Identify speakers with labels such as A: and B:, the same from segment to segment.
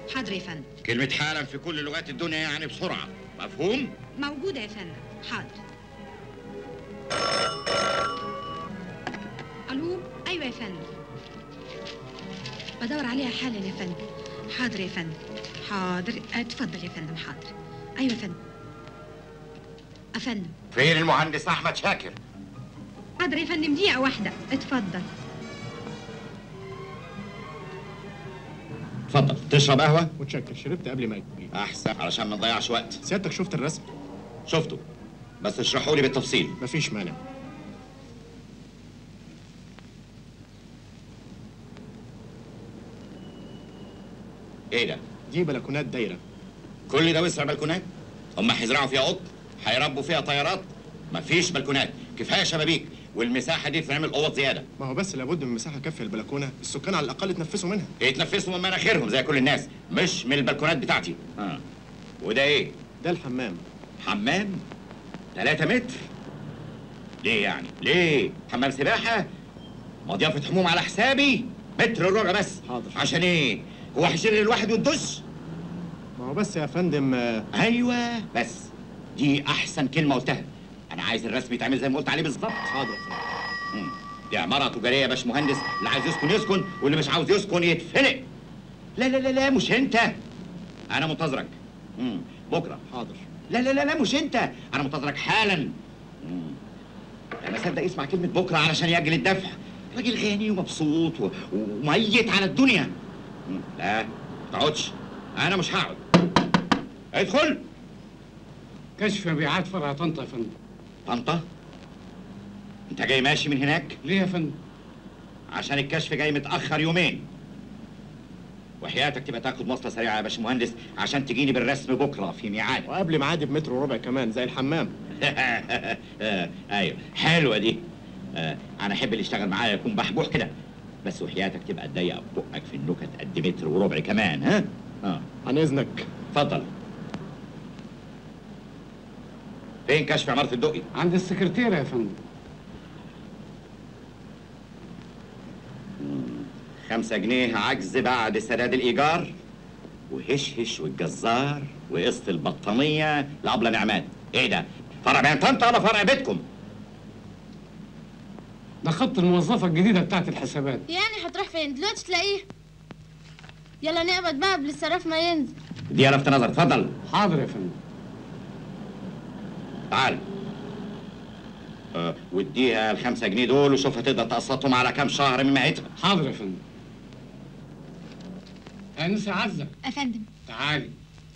A: حاضر يا فندم.
B: كلمة حالا في كل لغات الدنيا يعني بسرعة، مفهوم؟
A: موجودة يا فندم. حاضر. الو. ايوه يا فندم، بدور عليها حالا يا فندم. حاضر يا فندم. حاضر. اتفضل يا فندم. حاضر. ايوه يا فندم. افندم.
B: فين المهندس احمد شاكر؟
A: حاضر يا فندم، دقيقة واحدة. اتفضل.
B: اتفضل. تشرب قهوة؟
C: متشكر، شربت قبل ما اجي.
B: احسن علشان ما نضيعش وقت.
C: سيادتك شفت الرسم؟
B: شفته، بس اشرحوا لي بالتفصيل.
C: مفيش مانع.
B: ايه ده؟
C: دي بلكونات دايرة.
B: كل ده وسع بلكونات؟ هم هيزرعوا فيها قط؟ هيربوا فيها طيارات؟ مفيش بلكونات، كفايه شبابيك، والمساحه دي تتعمل اوض زياده.
C: ما هو بس لابد من مساحة كافية البلكونة، السكان على الأقل يتنفسوا منها.
B: يتنفسوا من مناخيرهم زي كل الناس، مش من البلكونات بتاعتي. وده ايه؟
C: ده الحمام.
B: حمام؟ 3 متر؟ ليه يعني؟ ليه؟ حمام سباحة؟ مضيافة حموم على حسابي؟ متر وربع بس.
C: حاضر.
B: عشان ايه؟ هو هيشيل الواحد ويدش؟
C: ما هو بس يا فندم
B: ايوه بس، دي احسن كلمة قلتها. انا عايز الرسم يتعمل زي ما قلت عليه بالظبط.
C: حاضر يا فندم.
B: دي عمارة تجارية يا باشمهندس، اللي عايز يسكن يسكن واللي مش عاوز يسكن يتفنق. لا لا لا لا مش انت. انا منتظرك. بكرة.
C: حاضر.
B: لا لا لا لا مش انت، انا منتظرك حالا. انا صدق يسمع كلمة بكرة علشان يأجل الدفع. راجل غني ومبسوط وميت على الدنيا. لا ما تقعدش، انا مش هقعد. ادخل.
D: كشف مبيعات فرع طنطا يا فندم.
B: طنطا؟ انت جاي ماشي من هناك؟
D: ليه يا فندم؟
B: عشان الكشف جاي متأخر يومين. وحياتك تبقى تاخد مواصلة سريعة يا باشمهندس عشان تجيني بالرسم بكرة في ميعاد.
C: وقبل ميعادي بمتر وربع كمان زي الحمام.
B: ايوه حلوة دي. انا احب اللي يشتغل معايا يكون بحبوح كده، بس وحياتك تبقى تضيق بقك في النكت قد متر وربع كمان. ها؟
C: عن اذنك.
B: اتفضل. فين كشف عمارة الدقي؟
D: عند السكرتيرة يا فندم.
B: 5 جنيه عجز بعد سداد الإيجار، وهشهش والجزار وقسط البطانية لأبلة نعمات. إيه ده؟ فرع بين طنطا ولا فرع بيتكم؟
D: ده خط الموظفة الجديدة بتاعت الحسابات.
E: يعني هتروح فين؟ دلوقتي تلاقيه. يلا نقبض بقى قبل الصراف ما ينزل.
B: دي لفت نظر، اتفضل.
D: حاضر يا فندم.
B: تعال. واديها ال5 جنيه دول وشوف هتقدر تقسطهم على كام شهر من مائتها.
D: حاضر يا فندم. أنسة عزة.
A: افندم.
D: تعالي.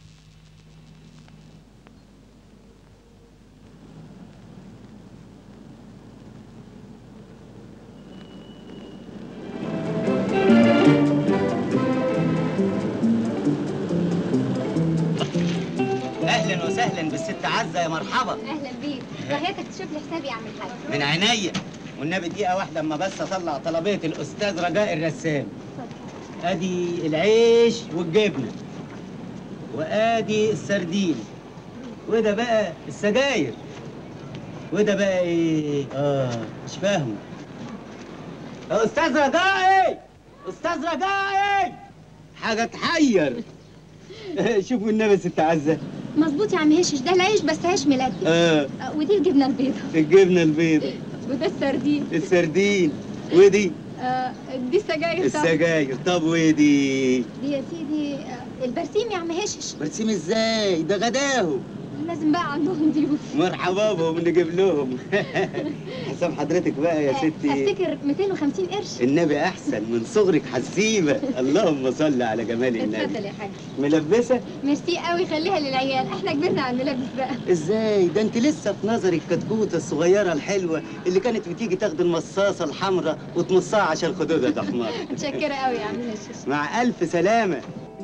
F: اهلا وسهلا بالست عزه، يا مرحبا.
E: اهلا بيك. رغيتك تشوف لي حسابي يا عم الحاج.
F: من عينيا. والنبي دقيقه واحده اما بس اطلع طلبيه الاستاذ رجاء الرسام. ادي العيش والجبنه، وادي السردين، وده بقى السجاير، وده بقى ايه؟ مش فاهمه. يا استاذ رجائي، استاذ رجائي، حاجه تحير. شوفوا النبي ست عزه.
E: مظبوط يا عم هشش، ده العيش بس عيش ملبس. ودي الجبنه البيضاء.
F: الجبنه البيضاء.
E: وده السردين.
F: السردين. ودي؟
E: دي السجاير.
F: السجاير. طب ودي؟
E: دي يا سيدي البرسيم يا عم هشش.
F: برسيم ازاي؟ ده غداهم.
E: لازم بقى عندهم ضيوف.
F: مرحبا بهم، نجيب لهم. حساب حضرتك بقى يا ستي.
E: افتكر 250 قرش.
F: النبي احسن، من صغرك حسيبه. اللهم صل على جمال النبي.
E: اتفضل يا حاج.
F: ملبسه؟
E: ميرسي قوي، خليها للعيال، احنا كبرنا على الملابس بقى.
F: ازاي؟ ده انت لسه في نظري الكتكوته الصغيره الحلوه اللي كانت بتيجي تاخد المصاصه الحمراء وتمصها عشان خدودها تحمر.
E: متشكره قوي يا عم هشش.
F: مع الف سلامه.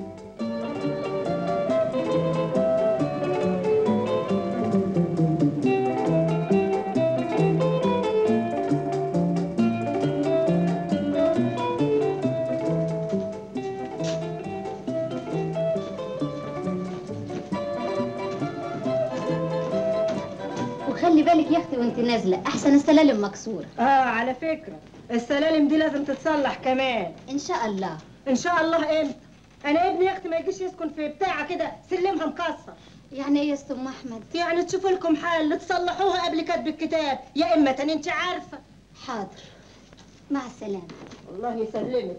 G: خلي بالك يا اختي وانت نازله، احسن السلالم مكسوره.
H: على فكره السلالم دي لازم تتصلح كمان.
G: ان شاء الله.
H: ان شاء الله امتى؟ انا ابني يا اختي ما يجيش يسكن في بتاعه كده سلمها مكسر.
G: يعني ايه يا ست ام احمد؟
H: يعني تشوفوا لكم حل تصلحوها قبل كتب الكتاب، يا اما تاني انت عارفه.
G: حاضر، مع السلامه.
H: الله يسلمك.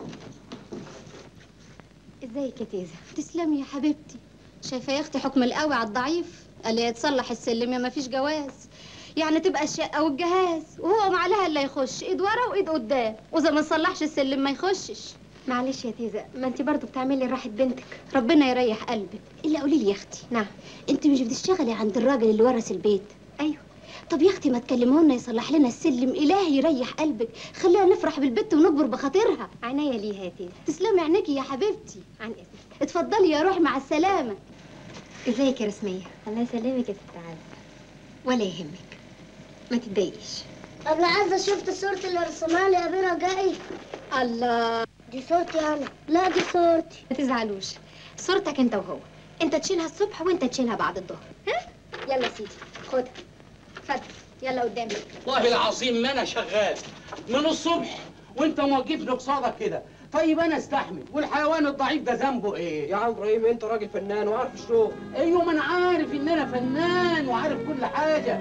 G: ازيك يا تيزه؟ تسلمي يا حبيبتي. شايفه يا اختي حكم القوي على الضعيف؟ قال لي يتصلح السلم يا ما فيش جواز. يعني تبقى الشقه والجهاز وهو معلها اللي يخش ايد ورا وايد قدام، واذا ما صلحش السلم ما يخشش.
I: معلش يا تيزه، ما انت برضه بتعملي راحه بنتك.
G: ربنا يريح قلبك. الا قولي لي يا اختي.
I: نعم.
G: انت مش بتشتغلي عند الراجل اللي ورث البيت؟
I: ايوه.
G: طب يا اختي ما تكلمونا يصلح لنا السلم، الهي يريح قلبك، خلينا نفرح بالبت ونكبر بخاطرها.
I: عناية ليها يا تيزه.
G: تسلمي عينيكي يا حبيبتي.
I: عن اذنك.
G: اتفضلي يا روح، مع السلامه.
I: ازيك يا رسميه؟ الله يسلمك يا ست عزه. ولا يهمك، ما تتضايقيش.
J: قبل عزة شفت صورة اللي رسمها لي أبي رجائي؟
G: الله،
J: دي صورتي أنا. لا دي صورتي.
I: ما تزعلوش، صورتك انت وهو، انت تشيلها الصبح وانت تشيلها بعد الظهر. ها؟ يلا سيدي خدها. اتفضل يلا قدامي.
D: والله العظيم ما انا شغال من الصبح وانت موقفني قصادك كده. طيب انا استحمل، والحيوان الضعيف ده ذنبه ايه؟
K: يا عم ابراهيم انت راجل فنان وعارف الشغل.
D: ايوه ما انا عارف ان انا فنان وعارف كل حاجه.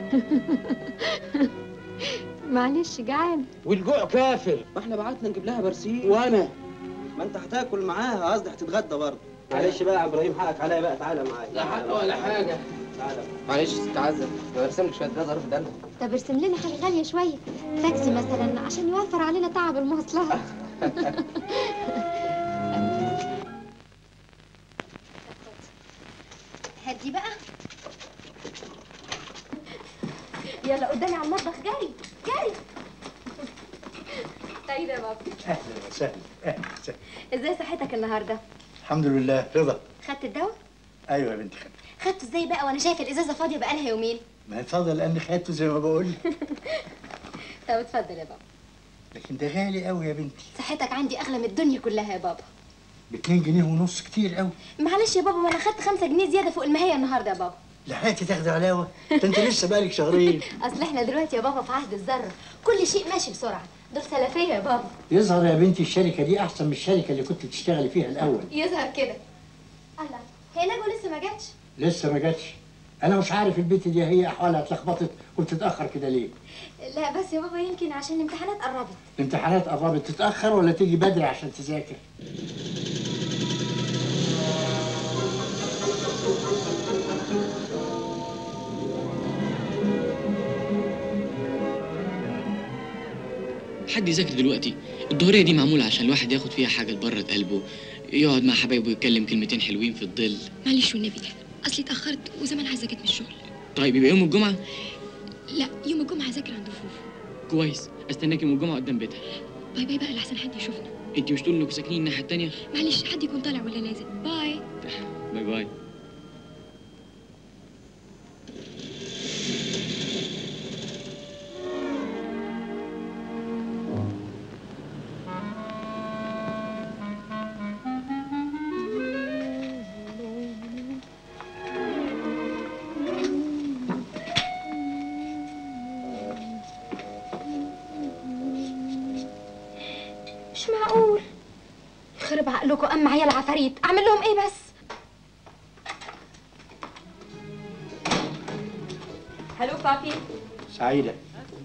I: معلش جعان.
K: والجوع كافر. ما احنا بعتنا نجيب لها برسيم.
D: وانا
F: ما انت هتاكل معاها، قصدي هتتغدى برضه.
K: معلش بقى يا ابراهيم، حقك عليا بقى، تعالى معايا.
D: لا حق ولا حاجه.
K: تعالى معلش ست عزه، انا برسم لك شويه جزر في دمك.
I: طب ارسم لنا حاجه غاليه شويه، تاكسي مثلا عشان يوفر علينا تعب المواصلات.
G: هدي بقى.
I: يلا قدامي على المطبخ، جري جري. طيب يا بابا.
L: اهلا وسهلا. اهلا وسهلا.
I: ازاي صحتك النهارده؟
L: الحمد لله. رضا.
I: خدت الدواء؟
L: ايوه يا بنتي خدت.
I: خدته ازاي بقى وانا شايفه الازازه فاضيه بقالها يومين؟
L: ما هي فاضيه لاني خدته زي ما بقول لك.
I: طب اتفضل يا بابا.
L: لكن ده غالي قوي يا بنتي.
I: صحتك عندي اغلى من الدنيا كلها يا بابا.
L: ب2 جنيه ونص كتير قوي.
I: معلش يا بابا، ما انا خدت 5 جنيه زياده فوق المهيه النهارده يا بابا.
L: لحقتي تاخدي علاوه؟ ده انت لسه بقالك شهرين.
I: اصل احنا دلوقتي يا بابا في عهد الذره، كل شيء ماشي بسرعه، دول سلفيه يا بابا.
L: يظهر يا بنتي الشركه دي احسن من الشركه اللي كنت بتشتغلي فيها الاول.
I: يظهر كده. الله، هي نجوى لسه ما جاتش؟
L: لسه ما جاتش. انا مش عارف البنت دي هي احوالها اتلخبطت وبتتاخر كده ليه؟
I: لا بس يا بابا يمكن عشان الامتحانات قربت.
L: الامتحانات قربت تتاخر ولا تيجي بدري عشان تذاكر؟
M: حد يذاكر دلوقتي؟ الظهريه دي معموله عشان الواحد ياخد فيها حاجه لبره قلبه، يقعد مع حبايبه ويتكلم كلمتين حلوين في الظل.
N: معلش والنبي، اصلي اتاخرت وزمان عايزه جت من الشغل.
M: طيب يبقى يوم الجمعه؟
N: لا، يوم الجمعه هذاكر عند فوفو.
M: كويس، استناك يوم الجمعه قدام بيتها.
N: باي باي بقى لحسن حد يشوفنا.
M: انت مش تقول انكم ساكنين الناحيه التانيه؟
N: معلش حد يكون طالع ولا نازل. باي
M: باي باي.
I: مش معقول، يخرب عقلكم. اما عيال عفاريت اعمل لهم ايه بس؟ هلو بابي.
L: سعيده.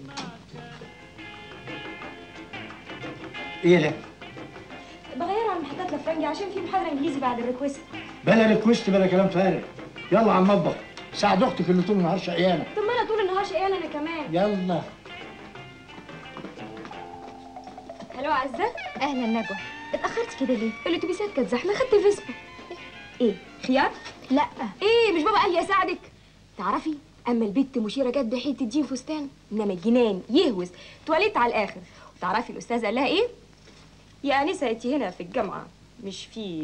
L: ايه ده؟
I: بغير على المحطات الفرنجي عشان في محاضره انجليزي بعد الريكوست.
L: بلا ريكوست بلا كلام فارغ. يلا على المطبخ، ساعد اختك اللي طول النهار شقيانه.
I: طب ما انا طول النهار شقيانه انا كمان.
L: يلا.
I: هلو عزه. اهلا نجوى. اتاخرتي كده ليه؟ الاتوبيسات كانت زحمه، خدت فيسبا. ايه خيار؟ لا. ايه مش بابا قال لي اساعدك؟ تعرفي اما البت مشيره جت بحته دين فستان، انما الجنان يهوس تواليت على الاخر. وتعرفي الاستاذ قال لها ايه؟ يا انسه انت هنا في الجامعه، مش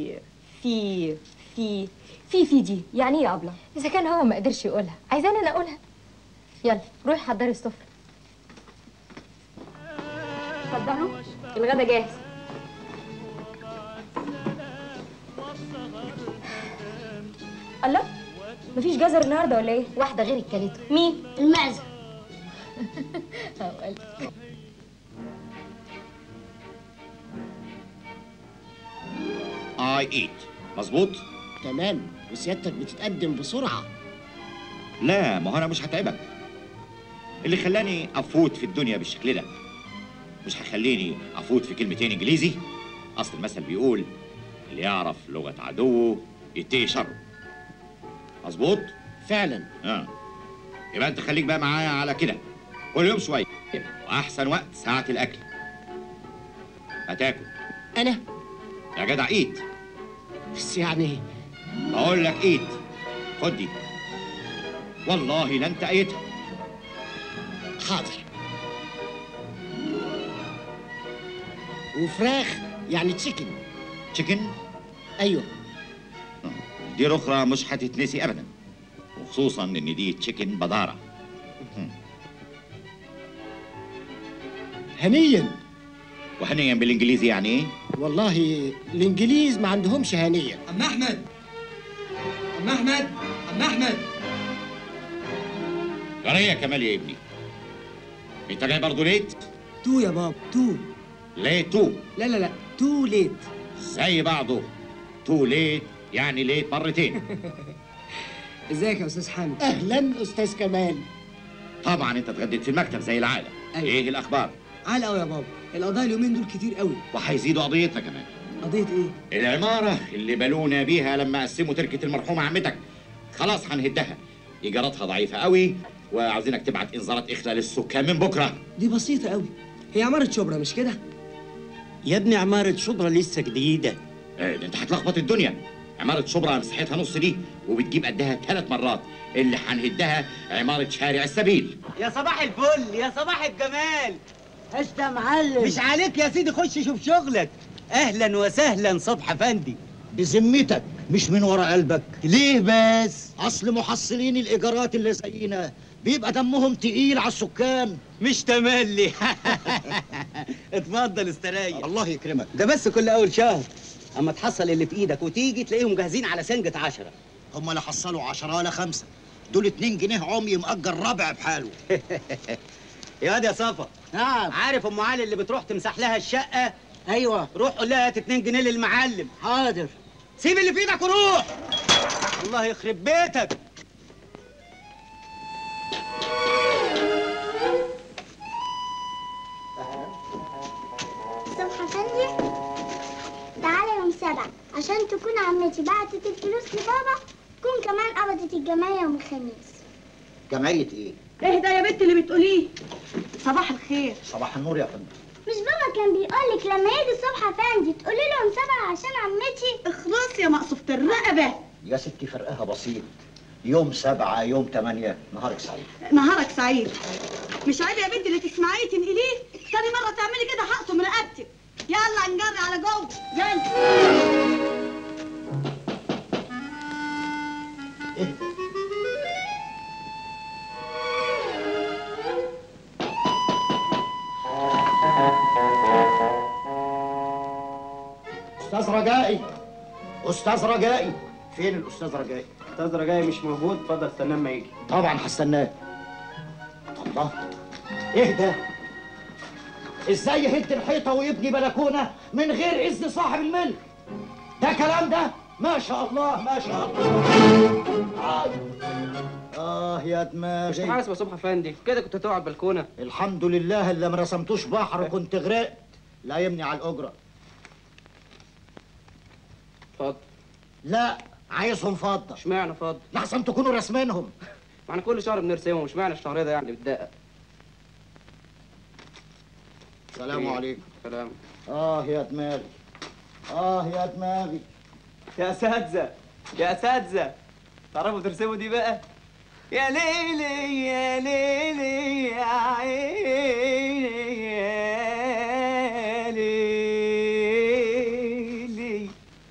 I: في دي يعني ايه يا ابله؟ اذا كان هو ما قدرش يقولها عايزاني انا اقولها. يلا روحي حضري السفره. اتفضلوا الغدا جاهز. الله، مفيش جزر النهارده ولا ايه؟ واحده غير كلته. مين؟
J: المعزة.
B: I eat. مظبوط؟
O: تمام، وسيادتك بتتقدم بسرعة.
B: لا، ما هو أنا مش هتعبك. اللي خلاني أفوت في الدنيا بالشكل ده مش هيخليني أفوت في كلمتين إنجليزي. أصل المثل بيقول اللي يعرف لغة عدوه يتقي شره. مظبوط؟
O: فعلا.
B: يبقى أنت خليك بقى معايا على كده كل يوم شوية، وأحسن وقت ساعة الأكل. هتاكل.
O: أنا؟
B: يا جدع إيد.
O: بس يعني
B: بقول لك إيد. خد دي. والله لا أنت قايتها.
O: حاضر. وفراخ يعني تشيكن.
B: تشيكن؟
O: أيوه.
B: دي رخرة مش هتتنسي أبدا، وخصوصا إن دي تشيكن بدارة.
O: هنيا.
B: وهنيا بالإنجليزي يعني إيه؟
O: والله الإنجليز ما عندهمش هنيا.
P: عم أحمد، عم أحمد، عم أحمد.
B: جرى يا كمال يا ابني؟ أنت جاي برضه ليت؟
P: تو يا بابا، تو.
B: ليه تو؟
P: لا تو ليت.
B: زي بعضه. تو ليت يعني ليت مرتين.
P: ازيك يا استاذ حامد؟
O: اهلا استاذ كمال.
B: طبعا انت اتغديت في المكتب زي العاده. أيوة. ايه الاخبار؟
P: عال قوي يا بابا، القضايا اليومين دول كتير قوي.
B: وهيزيدوا قضيتنا كمان.
P: قضيه ايه؟
B: العماره اللي بلونا بيها لما قسموا تركه المرحومه عمتك خلاص هنهدها. ايجاراتها ضعيفه قوي وعاوزينك تبعت انذارات اخلاء للسكان من بكره.
P: دي بسيطه قوي، هي عماره شبرا مش كده؟
F: يا ابني عماره شبرا لسه جديده.
B: ده انت هتلخبط الدنيا. عمارة شبرا مساحتها نص دي وبتجيب قدها 3 مرات. اللي هنهدها عمارة شارع السبيل.
F: يا صباح الفل، يا صباح الجمال.
H: قشطة يا معلم.
F: مش عليك يا سيدي، خش شوف شغلك. اهلا وسهلا صبح افندي.
O: بذمتك مش من ورا قلبك.
F: ليه بس؟
O: اصل محصلين الايجارات اللي زينا بيبقى دمهم تقيل على السكان.
F: مش تملي. اتفضل استريح.
O: الله يكرمك.
F: ده بس كل اول شهر اما تحصل اللي في ايدك وتيجي تلاقيهم جاهزين على سنجة 10.
O: هم لا حصلوا 10 ولا 5، دول 2 جنيه عمي مأجر ربع بحاله.
F: يا واد يا صفا.
H: نعم.
F: عارف ام علي اللي بتروح تمسح لها الشقه؟
H: ايوه.
F: روح قول لها هات 2 جنيه للمعلم.
H: حاضر.
F: سيب اللي في ايدك وروح. الله يخرب بيتك.
J: صبح افندي، تعالى يوم 7 عشان تكون عمتي بعتت الفلوس لبابا، تكون كمان قبضت الجمعية يوم الخميس.
O: جمعية ايه؟
H: ايه ده يا بنت اللي بتقوليه؟ صباح الخير.
O: صباح النور يا فندم.
J: مش بابا كان بيقولك لما يجي صبح افندي تقولي له يوم 7 عشان عمتي؟
H: اخلاص يا مقصوفة الرقبة.
O: يا ستي فرقها بسيط، يوم 7 يوم 8. نهارك سعيد.
H: نهارك سعيد. مش عيب يا بنتي اللي تسمعيه تنقليه؟ تاني مرة تعملي كده هقطم رقبتك. يلا نجري على جوه. يلا.
O: استاذ رجائي، استاذ رجائي، فين الاستاذ رجائي؟
F: استاذ رجائي مش موجود، اتفضل استناه اما يجي.
O: طبعا هستناه. الله، ايه ده؟ ازاي يهد الحيطه ويبني بلكونه من غير اذن صاحب الملك؟ ده كلام ده؟ ما شاء الله ما شاء الله. يا دماغي.
K: مش حاسب يا صبح افندي، كده كنت هتقع على البلكونه.
O: الحمد لله اللي ما رسمتوش بحر كنت غرقت. لا يمني على الاجره.
K: اتفضل.
O: لا، عايزهم فضه.
K: اشمعنى فضه؟
O: لحسن تكونوا راسمينهم.
K: ما احنا كل شهر بنرسمهم، اشمعنى الشهر ده يعني بتدقق؟
O: السلام عليكم.
K: سلام.
O: يا دماغي، يا دماغي.
F: يا اساتذه، يا اساتذه، تعرفوا ترسموا دي بقى؟ يا ليلي يا ليلي يا عيني يا ليلي.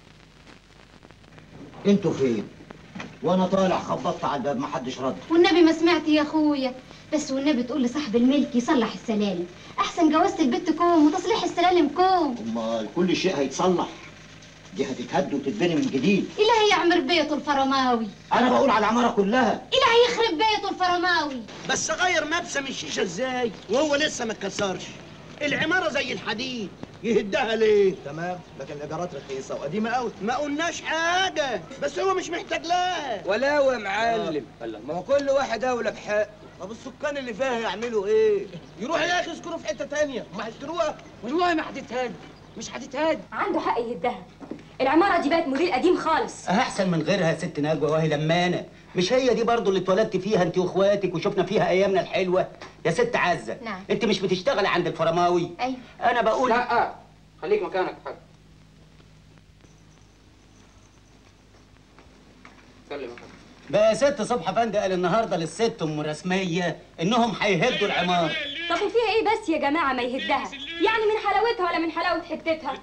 O: انتوا فين؟ وانا طالع خبطت على الباب محدش رد.
G: والنبي ما سمعت يا اخويا، بس والنبي تقول لصاحب الملك يصلح السلالم، احسن جوازة البت كوم وتصليح السلالم كوم.
O: امال كل شيء هيتصلح، دي هتتهد وتتبني من جديد.
G: إلهي يعمر بيته الفرماوي.
O: انا بقول على العماره كلها.
G: إلهي يخرب بيته الفرماوي.
O: بس اغير مبسم الشيشه ازاي وهو لسه ما اتكسرش؟ العماره زي الحديد،
Q: يهدها ليه؟ تمام، لكن الايجارات رخيصه وقديمه قوي. ما قلناش حاجه، بس هو مش محتاج لها.
R: ولا يا معلم، ما هو كل واحد اولى بحق.
Q: طب السكان اللي فيها يعملوا ايه؟ يروحوا يا اخي يسكنوا في حته تانيه، ما هيشتروها.
R: والله ما هتتهد، مش هتتهد.
I: عنده حق يهدها. العماره دي بقت موديل قديم خالص.
F: احسن من غيرها يا ست نجوى، وهي لمانه. مش هي دي برضو اللي اتولدت فيها انت واخواتك وشفنا فيها ايامنا الحلوه؟ يا ست عزه،
I: نعم.
F: انت مش بتشتغلي عند الفرماوي؟
I: ايوه.
F: انا بقول
R: لا خليك مكانك يا حاج. سلم يا حاج.
F: بقى يا ست صبحي فندق قال النهارده للست ام رسميه انهم هيهدوا العماره.
I: طب وفيها ايه بس يا جماعه ما يهدها؟ يعني من حلاوتها ولا من حلاوه حتتها؟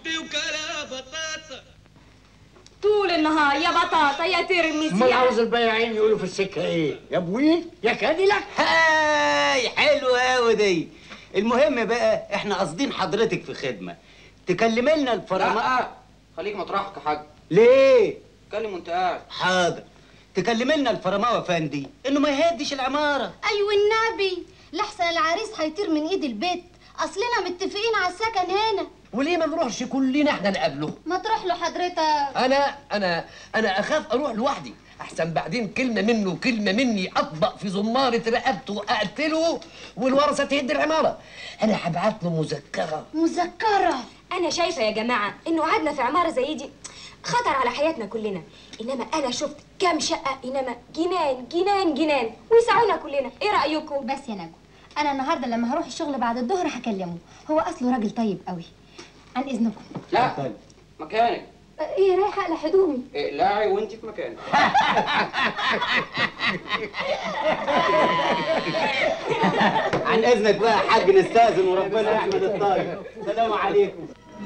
I: طول النهار يا بطاطا يا ترمس.
L: امال عاوز البياعين يقولوا في السكه ايه؟ يا بوين يا كاديلاك.
F: هاي حلوه قوي دي. المهم بقى احنا قاصدين حضرتك في خدمه تكلمي لنا الفرماوي.
R: لا خليك مطرحك يا حاج.
F: ليه؟
R: اتكلم وانت قاعد.
F: حاضر. تكلمي لنا الفرماوي فندي انه ما يهدش العماره.
G: ايوه النبي، لحسن العريس هيطير من ايد البيت، اصلنا متفقين على السكن هنا.
S: وليه ما نروحش كلنا احنا نقابله؟
G: ما تروح له حضرتك.
S: انا اخاف اروح لوحدي، احسن بعدين كلمه منه وكلمه مني اطبق في زماره رقبته واقتله والورثه تهد العماره. انا هبعت له
G: مذكره.
I: انا شايفه يا جماعه انه قعدنا في عماره زي دي خطر على حياتنا كلنا، انما انا شفت كام شقه انما جنان جنان جنان ويسعونا كلنا. ايه رايكم؟
E: بس يا نجوى، انا النهارده لما هروح الشغل بعد الظهر هكلمه، هو اصله راجل طيب قوي. عن اذنكم.
R: لا مكانك.
I: ايه رايحه اقلع هدومي؟
R: اقلعي وانت في مكانك.
F: عن اذنك بقى يا حاج نستاذن وربنا يحمد الطايب. السلام عليكم.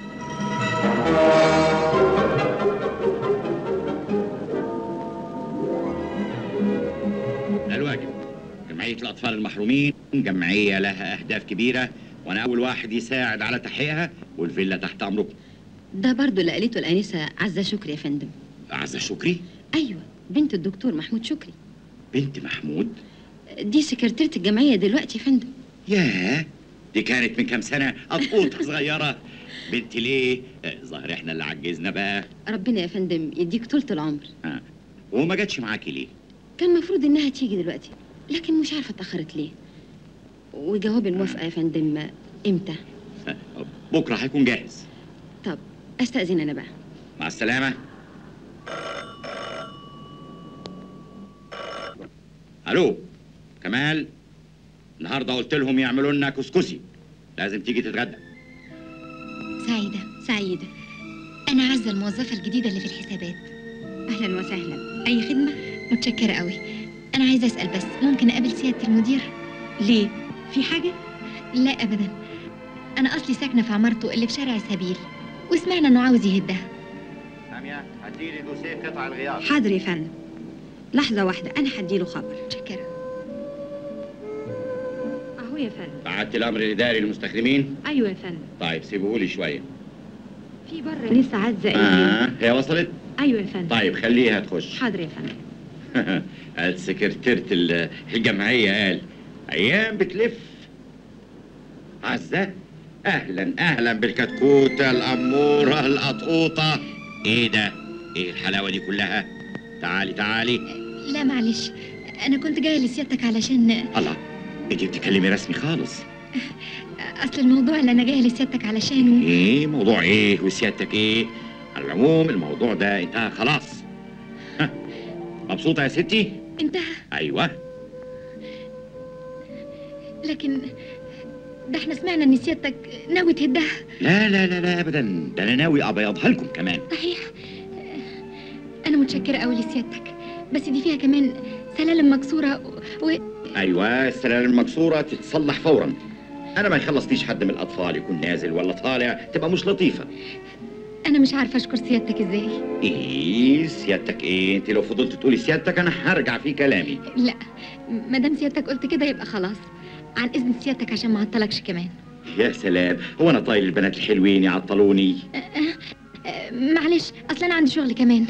B: ده الواجب. جمعية الأطفال المحرومين جمعية لها أهداف كبيرة، وأنا أول واحد يساعد على تحقيقها، والفيلا تحت أمركم.
A: ده برضه اللي قالته الآنسة عزة شكري يا فندم.
B: عزة شكري؟
A: أيوه، بنت الدكتور محمود شكري.
B: بنت محمود؟
A: دي سكرتيرة الجمعية دلوقتي يا فندم.
B: ياه، دي كانت من كام سنة قطوطة صغيرة. بنت ليه؟ ظاهر احنا اللي عجزنا بقى.
A: ربنا يا فندم يديك طولة العمر.
B: وما جاتش معاكي ليه؟
A: كان المفروض إنها تيجي دلوقتي، لكن مش عارفة اتأخرت ليه. وجواب الموافقة يا فندم إمتى؟
B: بكرة هيكون جاهز.
A: طب أستأذن أنا بقى.
B: مع السلامة. ألو كمال، النهارده قلت لهم يعملوا لنا كسكسي، لازم تيجي تتغدى.
T: سعيدة، أنا عزة الموظفة الجديدة اللي في الحسابات.
A: أهلا وسهلا، أي خدمة؟
T: متشكرة قوي. أنا عايزة أسأل بس، ممكن أقابل سيادة المدير؟
A: ليه؟ في حاجة؟
T: لا أبدا، أنا أصلي ساكنة في عمارته اللي في شارع السبيل، وسمعنا إنه عاوز يهدها.
B: سامية، هديلي دوسيه قطع الغيار.
A: حاضر يا فندم. لحظة واحدة، أنا هديله خبر.
T: متشكرة.
A: أهو يا فندم.
B: بعت الأمر الإداري للمستخدمين؟
A: أيوه يا فندم.
B: طيب سيبوهولي شوية.
A: في بره لسه عزة.
B: هي وصلت؟
A: أيوه يا فندم.
B: طيب خليها تخش.
A: حاضر يا فندم.
B: قال سكرتيرة الجمعية قال أيام بتلف. عزة، أهلا أهلا بالكتكوتة الأمورة القطقوطة. إيه ده؟ إيه الحلاوة دي كلها؟ تعالي تعالي.
T: لا معلش، أنا كنت جاية لسيادتك علشان
B: الله، أنتِ بتتكلمي رسمي خالص.
T: أصل الموضوع اللي أنا جاية لسيادتك علشانه.
B: إيه؟ موضوع إيه وسيادتك إيه؟ على العموم الموضوع ده انتهى خلاص. مبسوطة يا ستي؟
T: انتهى؟
B: أيوه.
T: لكن ده احنا سمعنا إن سيادتك ناوي تهدها.
B: لا لا لا لا أبدا، ده أنا ناوي أبيضها لكم كمان.
T: صحيح. أنا متشكرة أوي لسيادتك، بس دي فيها كمان سلالم مكسورة
B: أيوه، السلالم المكسورة تتصلح فورا. أنا ما يخلصنيش حد من الأطفال يكون نازل ولا طالع، تبقى مش لطيفة.
T: أنا مش عارفة أشكر سيادتك إزاي.
B: إيه سيادتك إيه؟ أنت لو فضلت تقولي سيادتك أنا هرجع في كلامي.
T: لا، ما دام سيادتك قلت كده يبقى خلاص. عن إذن سيادتك عشان ما أعطلكش كمان.
B: يا سلام، هو أنا طايل البنات الحلوين يعطلوني؟
T: معلش، أصل أنا عندي شغل كمان.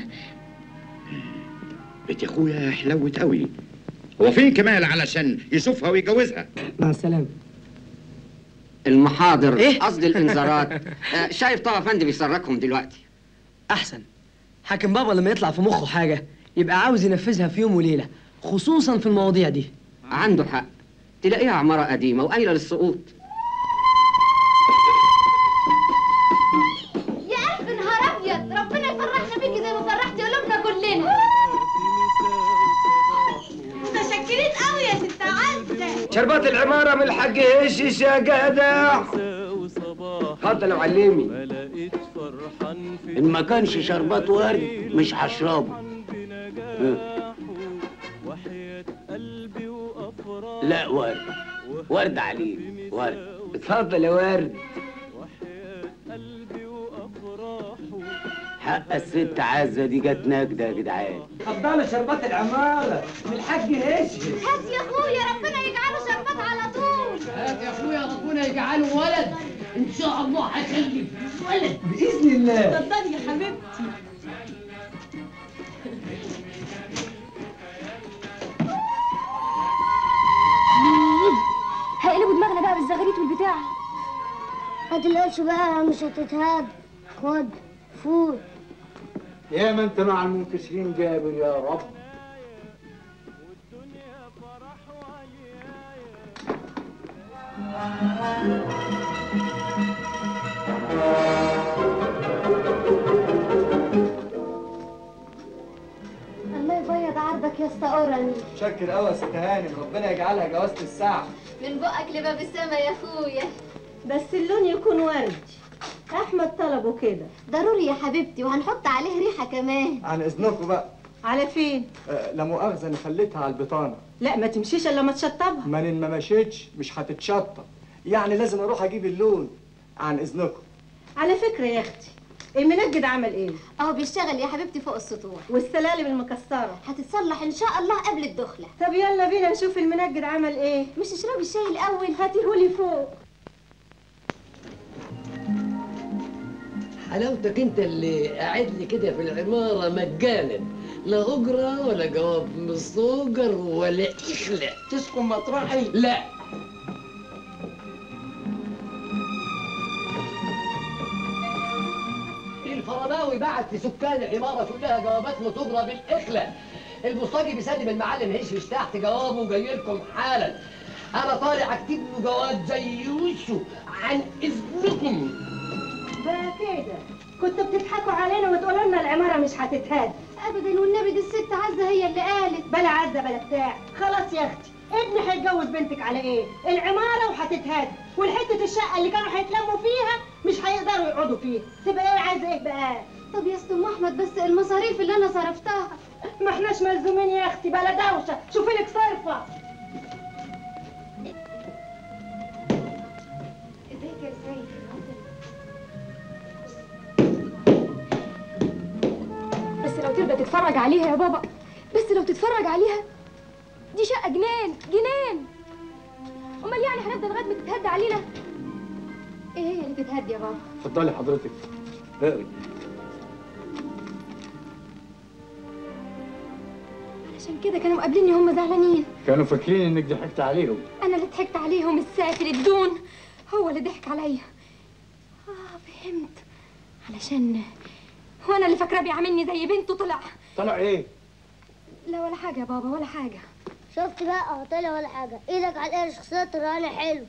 B: بنت أخويا حلوت قوي. هو فين كمال علشان يشوفها ويجوزها؟
U: مع السلامة. المحاضر
V: إيه؟
U: قصدي الانذارات. شايف طه افندي بيسرقهم دلوقتي.
V: احسن. حاكم بابا لما يطلع في مخه حاجه يبقى عاوز ينفذها في يوم وليله، خصوصا في المواضيع دي.
U: عنده حق، تلاقيها عماره قديمه وقايله للسقوط.
G: يا ألف نهار أبيض، ربنا يفرحنا بيكي زي ما فرحتي قلوبنا كلنا.
H: متشكرين قوي يا ست عزة.
R: شربات العمارة من الحاج هشيش يا جدع. اتفضل يا معلمي.
W: إن ما كانش شربات ورد مش هشربه. لا ورد، ورد عليك، ورد.
R: اتفضل يا ورد.
W: حق الست عزة دي جت نجدة يا جدعان.
R: اتفضلوا شربات العمارة من الحاج هشيش.
G: هات يا أخويا، ربنا يجعله شربات على طول.
S: هات يا اخويا، ربنا يجعله ولد ان شاء الله هيخلف ولد
R: باذن الله.
H: اتفضلي يا حبيبتي.
I: هيقلبوا دماغنا بقى بالزغاريت والبتاع.
J: ما تقلقش بقى، مش هتتهاب. خد فول.
L: يا ما انت مع المنكسرين جابر يا رب.
G: الله يبيض عرضك يا اسطى أوراني.
P: شكر قوي يا ست هانم، ربنا يجعلها جوازة الساعة.
G: من بقك لباب السما يا أخويا.
H: بس اللون يكون وردي. أحمد طلبه كده.
G: ضروري يا حبيبتي، وهنحط عليه ريحة كمان.
P: عن إذنكم بقى.
H: على فين؟
P: لا مؤاخذة أنا خليتها على البطانة.
H: لا ما تمشيش إلا ما تشطبها.
P: ما مشيتش مش هتتشطب، يعني لازم أروح أجيب اللون. عن إذنكم.
H: على فكرة يا أختي، المنجد عمل إيه؟
G: أهو بيشتغل يا حبيبتي فوق السطوح.
H: والسلالم المكسرة
G: هتتصلح إن شاء الله قبل الدخلة.
H: طب يلا بينا نشوف المنجد عمل إيه.
G: مش تشربي الشاي الأول؟
H: هاتيهولي فوق.
S: حلاوتك انت اللي قاعد لي كده في العماره مجانا، لا اجره ولا جواب من الصوجر ولا اخلع.
R: تسكن مطرحي؟
S: لا. الفرماوي بعت لسكان العماره كلها جوابات متجره بالاخلاء. البوسطجي بيسلم المعلم هشيش تحت جوابه وجاي لكم حالا. انا طالع اكتب له جواب زي وشه عن اذنكم.
H: بقى كده كنتوا بتضحكوا علينا وتقولوا لنا العماره مش هتتهد.
G: ابدا والنبي دي الست عزه هي اللي قالت.
H: بلا عزه بلا بتاع. خلاص يا اختي، ابني هيتجوز بنتك على ايه؟ العماره وهتتهد، والحته الشقه اللي كانوا هيتلموا فيها مش هيقدروا يقعدوا فيها. تبقى ايه عايزه ايه بقى؟
G: طب يا استاذ احمد بس المصاريف اللي انا صرفتها.
H: ما احناش ملزومين يا اختي، بلا دوشه، شوفي لك صرفه.
G: ازيك يا سيد؟
I: بس لو ترضى تتفرج عليها يا بابا، بس لو تتفرج عليها. دي شقة جنان جنان. امال يعني هنفضل لغايه ما تتهدى علينا؟
G: ايه هي اللي تتهدى يا بابا؟
L: اتفضلي حضرتك اقري.
I: علشان كده كانوا مقابليني هم زعلانين.
L: كانوا فاكرين انك ضحكت عليهم.
I: انا اللي ضحكت عليهم، السافل الدون هو اللي ضحك عليا. فهمت. علشان هو انا اللي فاكراه بيعاملني زي بنته. طلع
L: ايه؟
I: لا ولا حاجه يا بابا، ولا حاجه.
J: شفت بقى؟ اهو طلع ولا حاجه. ايدك على القرش، خسرت الرهان حلو.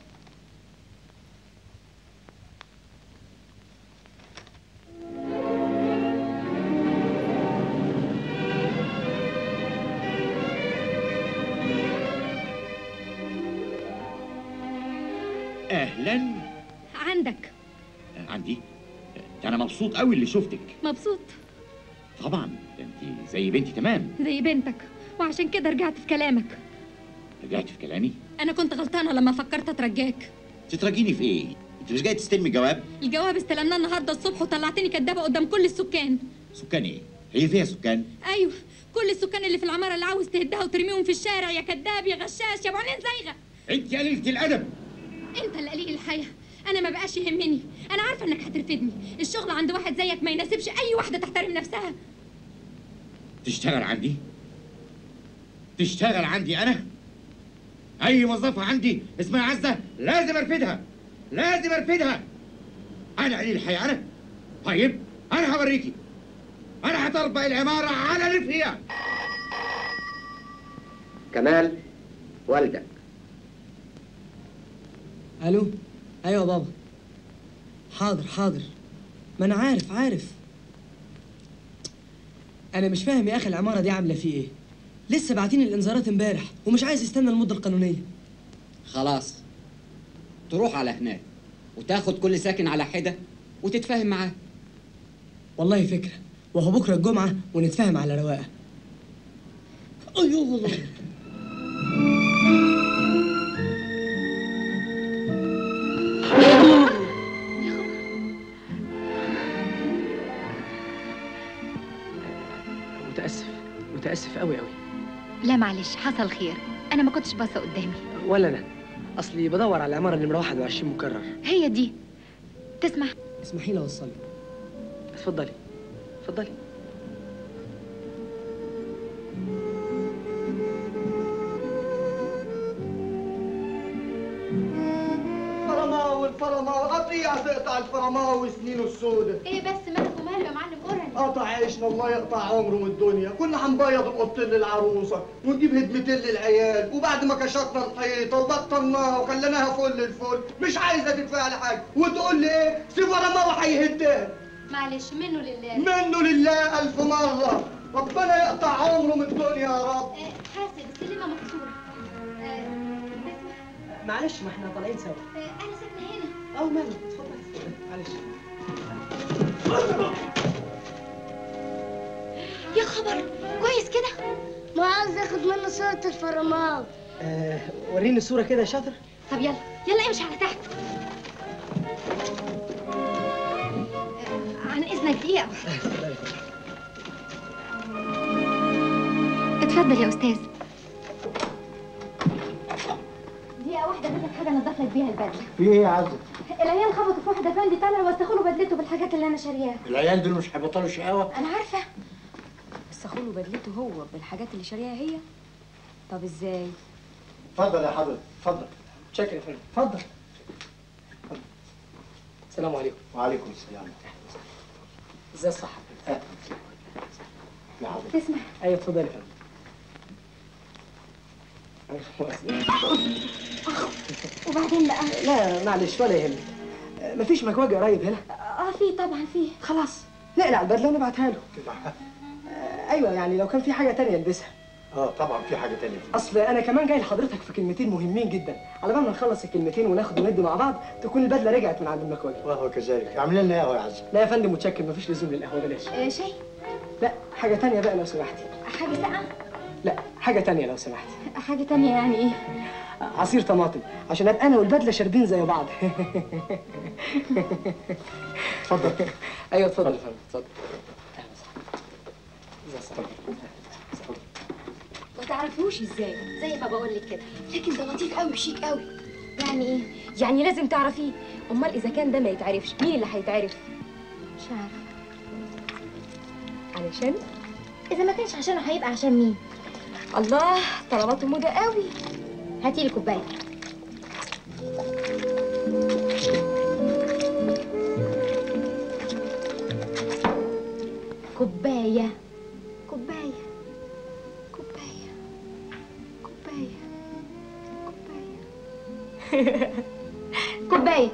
B: اهلا.
A: عندك.
B: عندي. ده انا مبسوط قوي اللي شفتك.
A: مبسوط
B: طبعا، ده انت زي بنتي تمام.
A: زي بنتك، وعشان كده رجعت في كلامك.
B: رجعت في كلامي؟
A: انا كنت غلطانه لما فكرت اترجاك.
B: تتراجيني في ايه؟ انت مش جاي تستلمي جواب؟
A: الجواب استلمناه النهارده الصبح وطلعتني كدابه قدام كل السكان.
B: سكان ايه؟ هي فيها سكان؟
A: ايوه، كل السكان اللي في العماره اللي عاوز تهدها وترميهم في الشارع. يا كداب يا غشاش يا ابو عينين زايغه.
B: انت قليلة الادب.
A: انت اللي قليل الحياه. انا ما بقاش يهمني. انا عارفه انك هترفدني. الشغل عند واحد زيك ما يناسبش اي واحده تحترم نفسها.
B: تشتغل عندي؟ تشتغل عندي انا؟ اي وظيفه عندي اسمها عزه لازم ارفدها. لازم ارفدها. انا قليل الحياه انا؟ طيب انا هوريكي. انا هطبق العماره على اللي فيها.
U: كمال والدك.
V: الو. ايوه يا بابا. حاضر حاضر. ما انا عارف. انا مش فاهم يا اخي العماره دي عامله فيه ايه. لسه باعتين الانذارات امبارح ومش عايز يستنى المده القانونيه.
C: خلاص تروح على هناك وتاخد كل ساكن على حده وتتفاهم معاه.
V: والله فكره، وهو بكره الجمعه ونتفاهم على رواقه. ايوه والله. متاسف قوي.
T: لا معلش، حصل خير. انا ما كنتش باصه قدامي.
V: ولا انا، اصلي بدور على العماره نمره 21 مكرر.
T: هي دي. تسمح؟
V: اسمحي لي اوصلي. اتفضلي.
Q: الفرماوي قطيع تقطع الفرماوي سنينه السودة.
G: ايه بس مالك وماله يا معلم قرن؟
Q: قطع عيشنا الله يقطع عمره من الدنيا. كنا هنبيض القطين للعروسه ونجيب هدمتين للعيال، وبعد ما كشطنا الحيطه وبطلناها وخليناها فل الفل مش عايزه تدفع لي حاجه وتقول لي ايه؟ سي فرماوي هيهدها.
G: معلش منه لله.
Q: منه لله الف مره. ربنا يقطع عمره من الدنيا يا رب.
G: حاسب السلمه مكسوره.
V: معلش ما احنا طالعين سوا.
G: انا ساكنه هنا.
V: او مالك، اتفضل. معلش.
G: يا خبر، كويس كده.
J: ما عاوز اخد منه صورة الفرماوي.
V: وريني الصورة كده يا شاطر.
G: طب يلا امشي على تحت. عن اذنك دقيقة.
T: اتفضل يا استاذ.
E: دقيقة واحدة بس حاجة انضف لك بيها البدلة.
L: في ايه يا عزة؟
E: العيال خبطوا في واحدة فندي طالع وسخوا له بدلته بالحاجات اللي انا شارياها.
L: العيال دول مش هيبطلوا شقاوة؟
E: انا عارفة.
I: وسخوا له بدلته هو بالحاجات اللي شاريها هي؟ طب ازاي؟
L: اتفضل يا حضرتك، اتفضل.
V: شكرا يا فندم، اتفضل. السلام عليكم.
L: وعليكم السلام.
V: ازاي الصحة؟
L: يا حضرتك.
E: تسمع؟
V: ايوه اتفضل يا فندم.
E: وبعدين بقى؟
V: لا معلش ولا يهمك. مفيش مكواجي قريب هنا؟
E: في طبعا في.
V: خلاص نقلع البدله ونبعتها له. ايوه يعني لو كان في حاجه تانية البسها.
L: طبعا في حاجه تانية.
V: اصل انا كمان جاي لحضرتك في كلمتين مهمين جدا، على بال ما نخلص الكلمتين وناخد وندي مع بعض تكون البدله رجعت من عند المكواجي.
L: وهو كذلك. اعمل لنا قهوه يا عزة.
V: لا يا فندم متشكر، مفيش لزوم للقهوه بلاش.
E: شاي؟
V: لا حاجه تانية بقى لو سمحتي.
E: حاجة ساقعة؟
V: لا حاجه تانية لو سمحتي.
E: حاجة تانية يعني ايه؟
V: عصير طماطم عشان ابقى انا والبدله شاربين زي بعض.
L: اتفضل.
V: ايوه اتفضل يا فندم، اتفضل.
I: ما تعرفوش ازاي؟
E: زي ما بقول لك كده، لكن ده لطيف قوي وشيك قوي. يعني ايه؟
I: يعني لازم تعرفيه. امال اذا كان ده ما يتعرفش مين اللي هيتعرف؟
E: مش عارفة.
I: علشان؟
E: إذا ما كانش عشانه هيبقى عشان مين؟
I: الله، طلباته موضة قوي.
E: هاتي لي كوباية. كوباية. كوباية. كوباية. كوباية. كوباية. كوباية.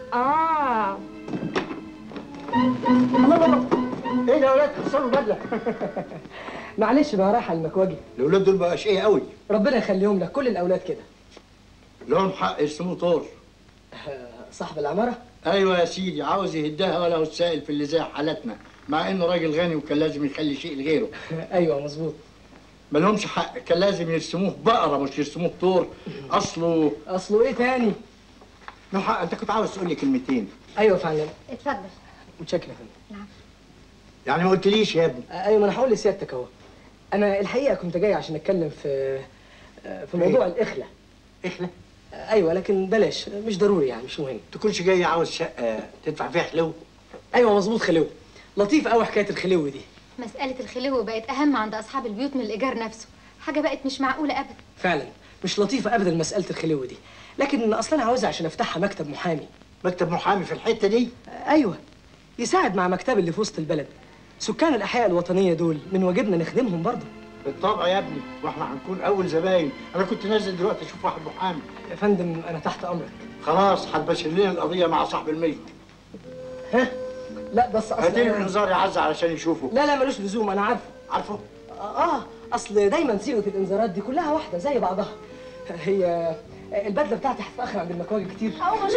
V: الله ايه ده يا ولاد خسروا البدله؟ معلش بقى رايحه المكواجي.
L: الاولاد دول بقى اشقياء قوي.
V: ربنا يخليهم لك، كل الاولاد كده.
L: لهم حق يرسموا طور.
V: صاحب العماره؟
L: ايوه يا سيدي، عاوز يهدها ولا هو السائل في اللي زي حالتنا، مع انه راجل غني وكان لازم يخلي شيء لغيره.
V: ايوه مظبوط.
L: ما لهمش حق، كان لازم يرسموه بقره مش يرسموه طور. اصله
V: ايه تاني؟
L: له حق. انت كنت عاوز تقول لي كلمتين.
V: ايوه فعلا.
E: اتفضل.
V: متشكر يا فندم.
E: نعم.
L: يعني ما قلتليش يا ابني.
V: ايوه ما انا هقول لسيادتك اهو. انا الحقيقه كنت جاي عشان اتكلم في موضوع الاخله.
L: اخله؟
V: ايوه لكن بلاش، مش ضروري يعني، مش مهم.
L: تكونش جاي عاوز شقه تدفع فيها خلو؟
V: ايوه مظبوط، خلو. لطيف قوي حكايه الخلو دي.
E: مسألة الخلو بقت أهم عند أصحاب البيوت من الإيجار نفسه، حاجة بقت مش معقولة أبدا.
V: فعلا مش لطيفه ابدا مساله الخلو دي، لكن اصلا انا عاوزها عشان افتحها مكتب محامي.
L: مكتب محامي في الحته دي؟
V: ايوه، يساعد مع مكتب اللي في وسط البلد. سكان الاحياء الوطنيه دول من واجبنا نخدمهم برضه.
L: بالطبع يا ابني، واحنا هنكون اول زباين. انا كنت نازل دلوقتي اشوف واحد محامي.
V: يا فندم انا تحت امرك.
L: خلاص هتبشر لنا القضيه مع صاحب الملك.
V: ها؟ لا بس اصل
L: هديله الانذار يا عزه علشان يشوفه.
V: لا ملوش لزوم، انا عارفه.
L: عارفه؟
V: اصل دايما صيغه الانذارات دي كلها واحده زي بعضها. هي البدله بتاعتي هتتاخر عند المكواجي كتير.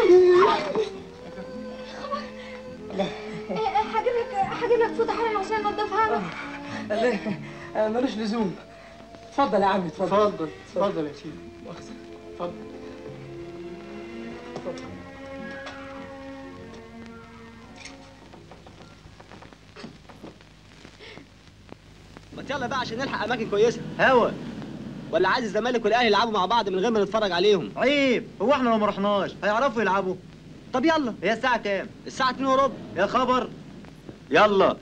I: هجيب لك فوطه حالا عشان انضفها لك.
V: لا ملوش لزوم. اتفضل يا عمي اتفضل.
L: اتفضل يا سيدي. اتفضل.
D: ما يلا بقى عشان نلحق اماكن كويسه. هوا ولا عايز الزمالك والاهلي يلعبوا مع بعض من غير ما نتفرج عليهم؟ عيب، هو احنا لو ما رحناش هيعرفوا يلعبوا؟ طب يلا. هي الساعه كام؟ الساعه 2:15. يا خبر. يلا.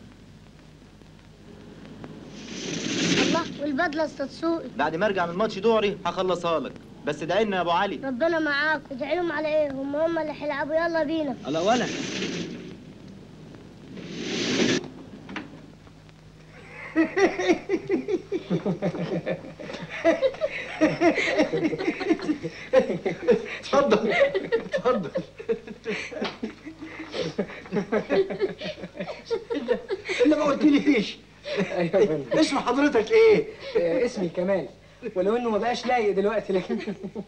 J: الله، والبدله استاذ سوقي.
D: بعد ما ارجع من ماتش دوري هخلصها لك، بس ادعي لنا يا ابو علي.
J: ربنا معاك. ادعي لهم على ايه؟ هم اللي هيلعبوا. يلا بينا.
D: الله ولا
L: اتفضل اتفضل. انت ما قلتليش. اسم حضرتك ايه؟
V: اسمي كمال، ولو انه ما بقاش لايق دلوقتي لكن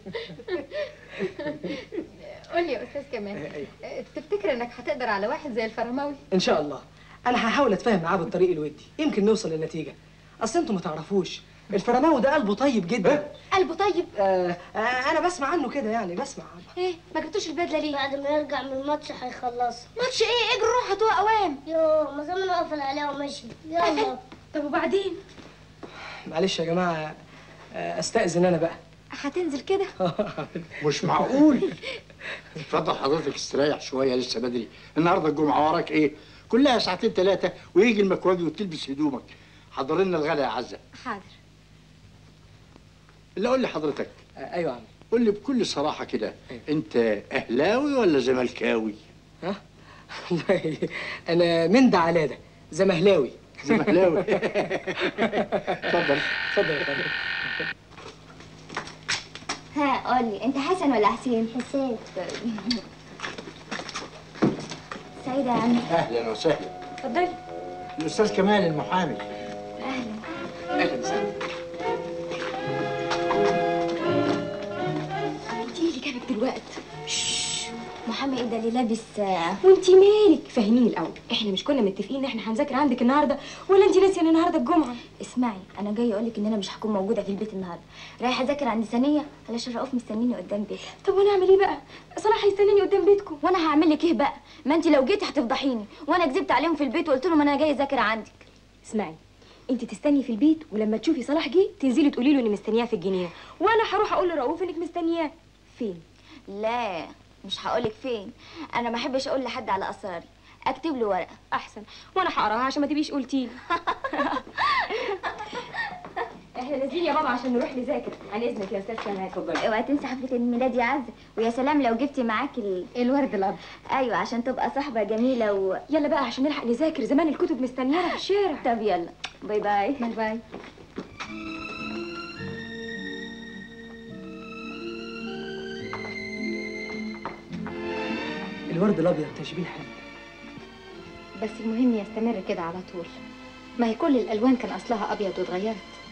A: قول لي يا استاذ كمال، تفتكر انك هتقدر على واحد زي الفرماوي؟
V: ان شاء الله. انا هحاول اتفاهم معاه بالطريق الودي، يمكن نوصل للنتيجه. اصل انتوا ما تعرفوش الفرماوي ده قلبه طيب جدا.
A: قلبه طيب؟
V: انا بسمع عنه كده، يعني بسمع عنه.
A: ايه ما جبتوش البدله ليه؟
J: بعد ما يرجع من الماتش هيخلصها.
A: ماتش ايه؟ اجري روح هاتوها قوام.
J: يوه ما زمان قفل عليها ومشي. يلا.
A: طب وبعدين؟
V: معلش يا جماعه، استأذن انا بقى.
A: هتنزل كده؟
L: مش معقول. اتفضل حضرتك استريح شويه، لسه بدري. النهارده الجمعه، وراك ايه؟ كلها ساعتين ثلاثه ويجي المكواجي وتلبس هدومك. حضر لنا الغدا يا عزه.
A: حاضر.
L: اللي قول لي حضرتك.
V: ايوه يا عم.
L: قول لي بكل صراحه كده، انت اهلاوي ولا زملكاوي؟
V: ها؟ انا من ده على ده، زمهلاوي.
L: زمهلاوي. اتفضل
V: اتفضل يا فندم.
J: ها قول لي، انت حسن ولا حسين؟ حسين. سعيدة يا عمي.
L: اهلا وسهلا.
A: اتفضلي.
L: الاستاذ كمال المحامي.
J: اهلا.
L: اهلا وسهلا.
I: انت اللي جابك دلوقتي؟
J: محامي ايه ده اللي لابس؟
I: وانت مالك؟ فهميني الاول، احنا مش كنا متفقين ان احنا هنذاكر عندك النهارده، ولا انت ناسيه ان النهارده الجمعه؟
J: اسمعي، انا جاي اقول لك ان انا مش هكون موجوده في البيت النهارده. رايحه اذاكر عند ثانيه علشان رؤوف مستنيني قدام بيتها.
I: طب ونعمل ايه بقى؟ صلاح هيستناني قدام بيتكم.
J: وانا هعمل لك ايه بقى؟ ما انت لو جيتي هتفضحيني، وانا كذبت عليهم في البيت وقلت لهم انا جاي اذاكر عندك.
I: اسمعي، انت تستني في البيت، ولما تشوفي صلاح جه تنزلي تقولي له اني مستنياه في الجنينه، وانا هروح اقول لرؤوف انك مستنياه. فين؟
J: لا مش هقولك فين. انا ما احبش اقول لحد على اسراري. اكتب له ورقه
I: احسن، وانا هقراها عشان ما تبقيش قلتيلي. احنا نازلين يا بابا عشان نروح نذاكر. عن اذنك يا استاذ كمال. اتفضلي.
J: اوعي تنسي حفله الميلاد يا عزه، ويا سلام لو جبتي معاكي
I: الورد الابيض.
J: ايوه عشان تبقى صاحبه جميله
I: يلا بقى عشان نلحق نذاكر، زمان الكتب مستنيانا في الشارع.
J: طب يلا، باي باي.
I: باي باي.
V: الورد الابيض تشبيه حلو،
A: بس المهم يستمر كده على طول. ما هي كل الالوان كان اصلها ابيض واتغيرت.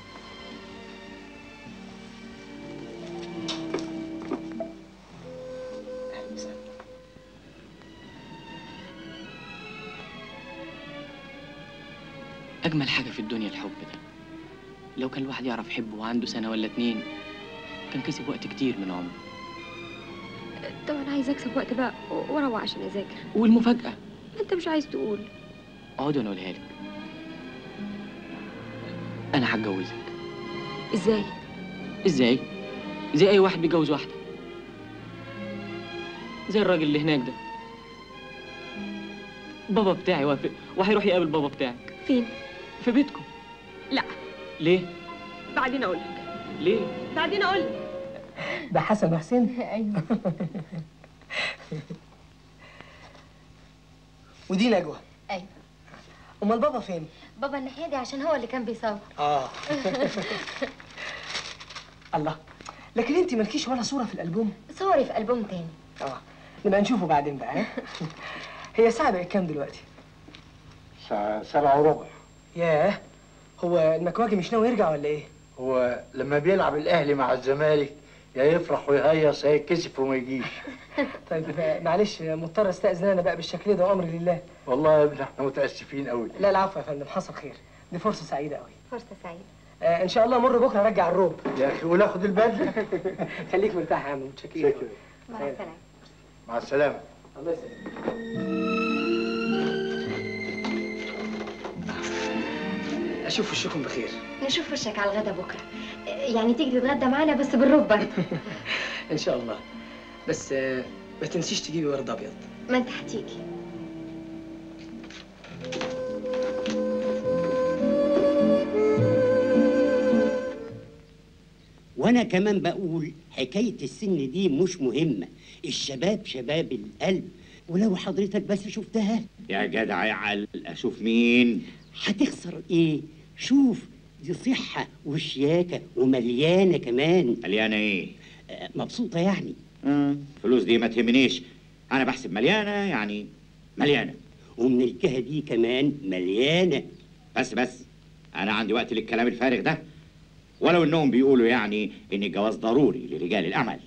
M: أجمل حاجة في الدنيا الحب ده. لو كان الواحد يعرف يحبه وعنده سنة ولا 2 كان كسب وقت كتير من عمره.
I: طب انا عايز اكسب وقت بقى واروح عشان اذاكر.
M: والمفاجأة
I: انت مش عايز تقول.
M: اقعد وانا اقولها لك. أنا هتجوزك.
I: ازاي؟
M: ازاي؟ زي أي واحد بيتجوز واحدة. زي الراجل اللي هناك ده. بابا بتاعي وافق وهيروح يقابل بابا بتاعك.
I: فين؟
M: في بيتكم.
I: لا.
M: ليه؟
I: بعدين اقول لك.
M: ليه؟
I: بعدين اقول لك.
V: ده حسن وحسين؟
I: ايوه.
V: ودي نجوى.
E: ايوه.
V: امال بابا فين؟
E: بابا الناحيه دي عشان هو اللي كان بيصور.
V: الله، لكن انت مالكيش ولا صوره في الالبوم؟
E: صوري في البوم تاني.
V: نبقى نشوفه بعدين بقى. ها؟ هي الساعه بقت كام دلوقتي؟
L: الساعة 7:15.
V: ياه، هو المكواجي مش ناوي يرجع ولا ايه؟
L: هو لما بيلعب الاهلي مع الزمالك يا يفرح ويهيص يا يتكسف وما يجيش.
V: طيب معلش مضطر استاذن انا بقى بالشكل ده وامري لله.
L: والله يا ابني احنا متاسفين قوي.
V: لا العفو يا فندم، حصل خير، دي فرصه سعيده قوي.
E: فرصه سعيده.
V: ان شاء الله مر بكره ارجع الروب.
L: يا اخي وناخد البدله.
V: خليك مرتاح يا عم، متشكرين.
E: مع السلامه.
L: مع السلامه.
V: الله يسلمك. اشوف وشكم بخير.
E: نشوف وشك على الغدا بكره، يعني تيجي تتغدى معانا بس بالروب برضه.
V: ان شاء الله، بس ما تنسيش تجيبي ورد ابيض.
E: ما انت هتيجي.
W: وانا كمان بقول حكايه السن دي مش مهمه، الشباب شباب القلب، ولو حضرتك بس شفتها.
B: يا جدع يا عل، اشوف مين؟
W: هتخسر ايه؟ شوف، دي صحه وشياكه ومليانه كمان.
B: مليانه ايه؟
W: مبسوطه يعني.
B: فلوس دي ما تهمنيش، انا بحسب مليانه يعني مليانه.
W: ومن الجهه دي كمان مليانه.
B: بس انا عندي وقت للكلام الفارغ ده، ولو انهم بيقولوا يعني ان الجواز ضروري لرجال الاعمال.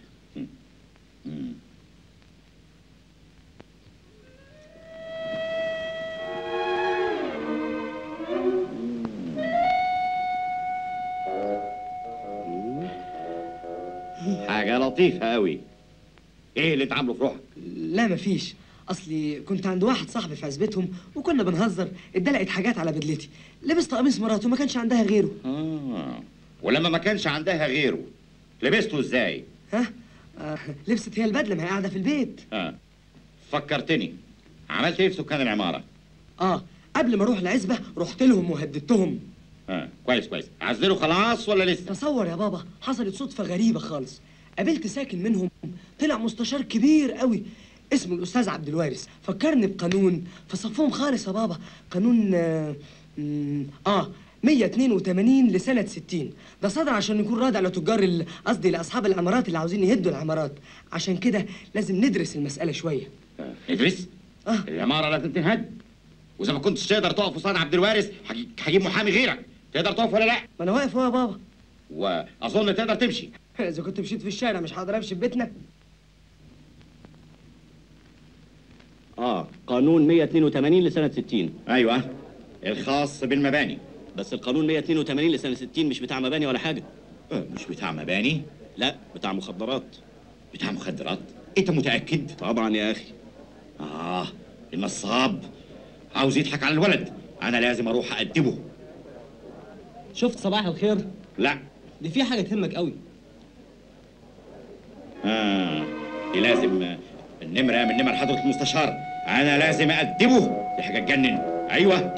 B: حاجه لطيفه قوي. ايه اللي انت عامله في روحك؟
V: لا مفيش، اصلي كنت عند واحد صاحبي في عزبتهم وكنا بنهزر، اتدلقت حاجات على بدلتي، لبست قميص مراته ما كانش عندها غيره.
B: ولما ما كانش عندها غيره لبسته ازاي؟
V: لبست هي البدله، ما هي قاعده في البيت.
B: فكرتني، عملت ايه في سكان العماره؟
V: قبل ما اروح العزبه رحت لهم وهددتهم.
B: كويس عزلوا خلاص ولا لسه؟
V: تصور يا بابا، حصلت صدفه غريبه خالص، قابلت ساكن منهم طلع مستشار كبير قوي اسمه الاستاذ عبد الوارث، فكرني بقانون في صفهم خالص يا بابا، قانون 182 لسنه 60، ده صدر عشان يكون رادع لتجار قصدي لاصحاب العمارات اللي عاوزين يهدوا العمارات، عشان كده لازم ندرس المساله شويه.
B: ندرس؟ العماره لازم تنهد، واذا ما كنتش تقدر تقف قصاد عبد الوارث هجيب محامي غيرك. تقدر تقف ولا لا؟
V: ما انا واقف اهو يا بابا.
B: واظن تقدر تمشي.
V: اذا كنت مشيت في الشارع مش هقدر امشي في بيتنا.
K: قانون 182 لسنة 60.
B: ايوه، الخاص بالمباني.
K: بس القانون 182 لسنة 60 مش بتاع مباني ولا حاجة.
B: مش بتاع مباني؟
K: لا، بتاع مخدرات.
B: بتاع مخدرات؟ انت متأكد؟
K: طبعا يا اخي.
B: النصاب عاوز يضحك على الولد، انا لازم اروح أأدبه.
K: شفت صباح الخير؟
B: لا.
K: دي في حاجة تهمك قوي.
B: دي لازم النمرة من نمر حضرة المستشار، أنا لازم أأدبه، دي حاجة تجنن. أيوه.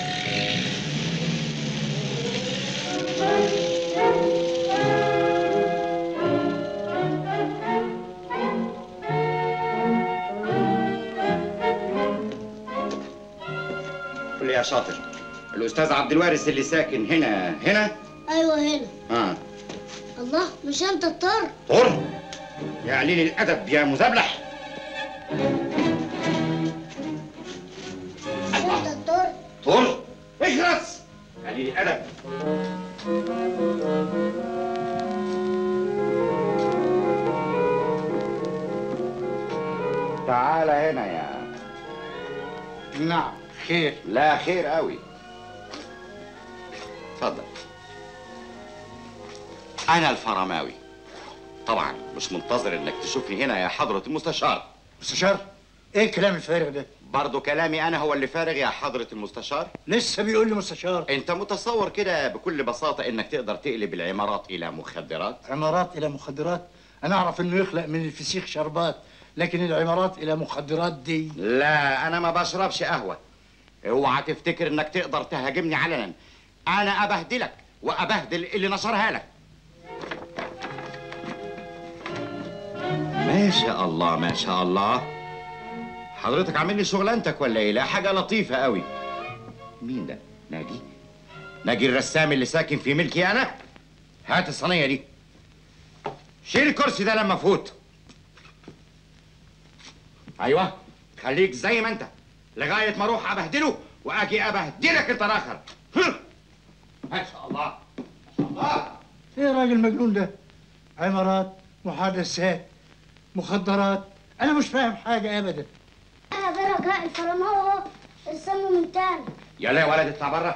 B: قول لي يا شاطر، الأستاذ عبد الوارث اللي ساكن هنا؟
J: ايوه هنا. الله، مش انت الطر؟
B: طر؟ يا قليل الأدب يا مزبلح.
J: انت الطر؟
B: طر؟ اخرس! قليل الأدب. تعال هنا يا.
L: نعم، خير.
B: لا، خير قوي. اتفضل. أنا الفرماوي. طبعا مش منتظر إنك تشوفني هنا يا حضرة المستشار.
L: مستشار؟ إيه الكلام الفارغ ده؟
B: برضه كلامي أنا هو اللي فارغ يا حضرة المستشار؟
L: لسه بيقول لي مستشار.
B: أنت متصور كده بكل بساطة إنك تقدر تقلب العمارات إلى مخدرات؟
L: عمارات إلى مخدرات؟ أنا أعرف إنه يخلق من الفسيخ شربات، لكن العمارات إلى مخدرات دي؟
B: لا، أنا ما بشربش قهوة. اوعى تفتكر إنك تقدر تهاجمني علنا. أنا أبهدلك وأبهدل اللي نشرها لك. ما شاء الله ما شاء الله. حضرتك عامل لي شغلانتك ولا ايه؟ لا حاجه لطيفه قوي. مين ده؟ ناجي؟ ناجي الرسام اللي ساكن في ملكي انا؟ هات الصينيه دي. شيل الكرسي ده لما افوت. ايوه خليك زي ما انت لغايه ما اروح ابهدله واجي ابهدلك انت الاخر. ما شاء الله ما شاء الله.
L: ايه يا راجل المجنون ده؟ عمارات، محادثات، مخدرات، انا مش فاهم حاجه ابدا.
J: ده رجاء الفرماوي اهو ارسمه من تاني.
B: يلا يا ولد اطلع بره.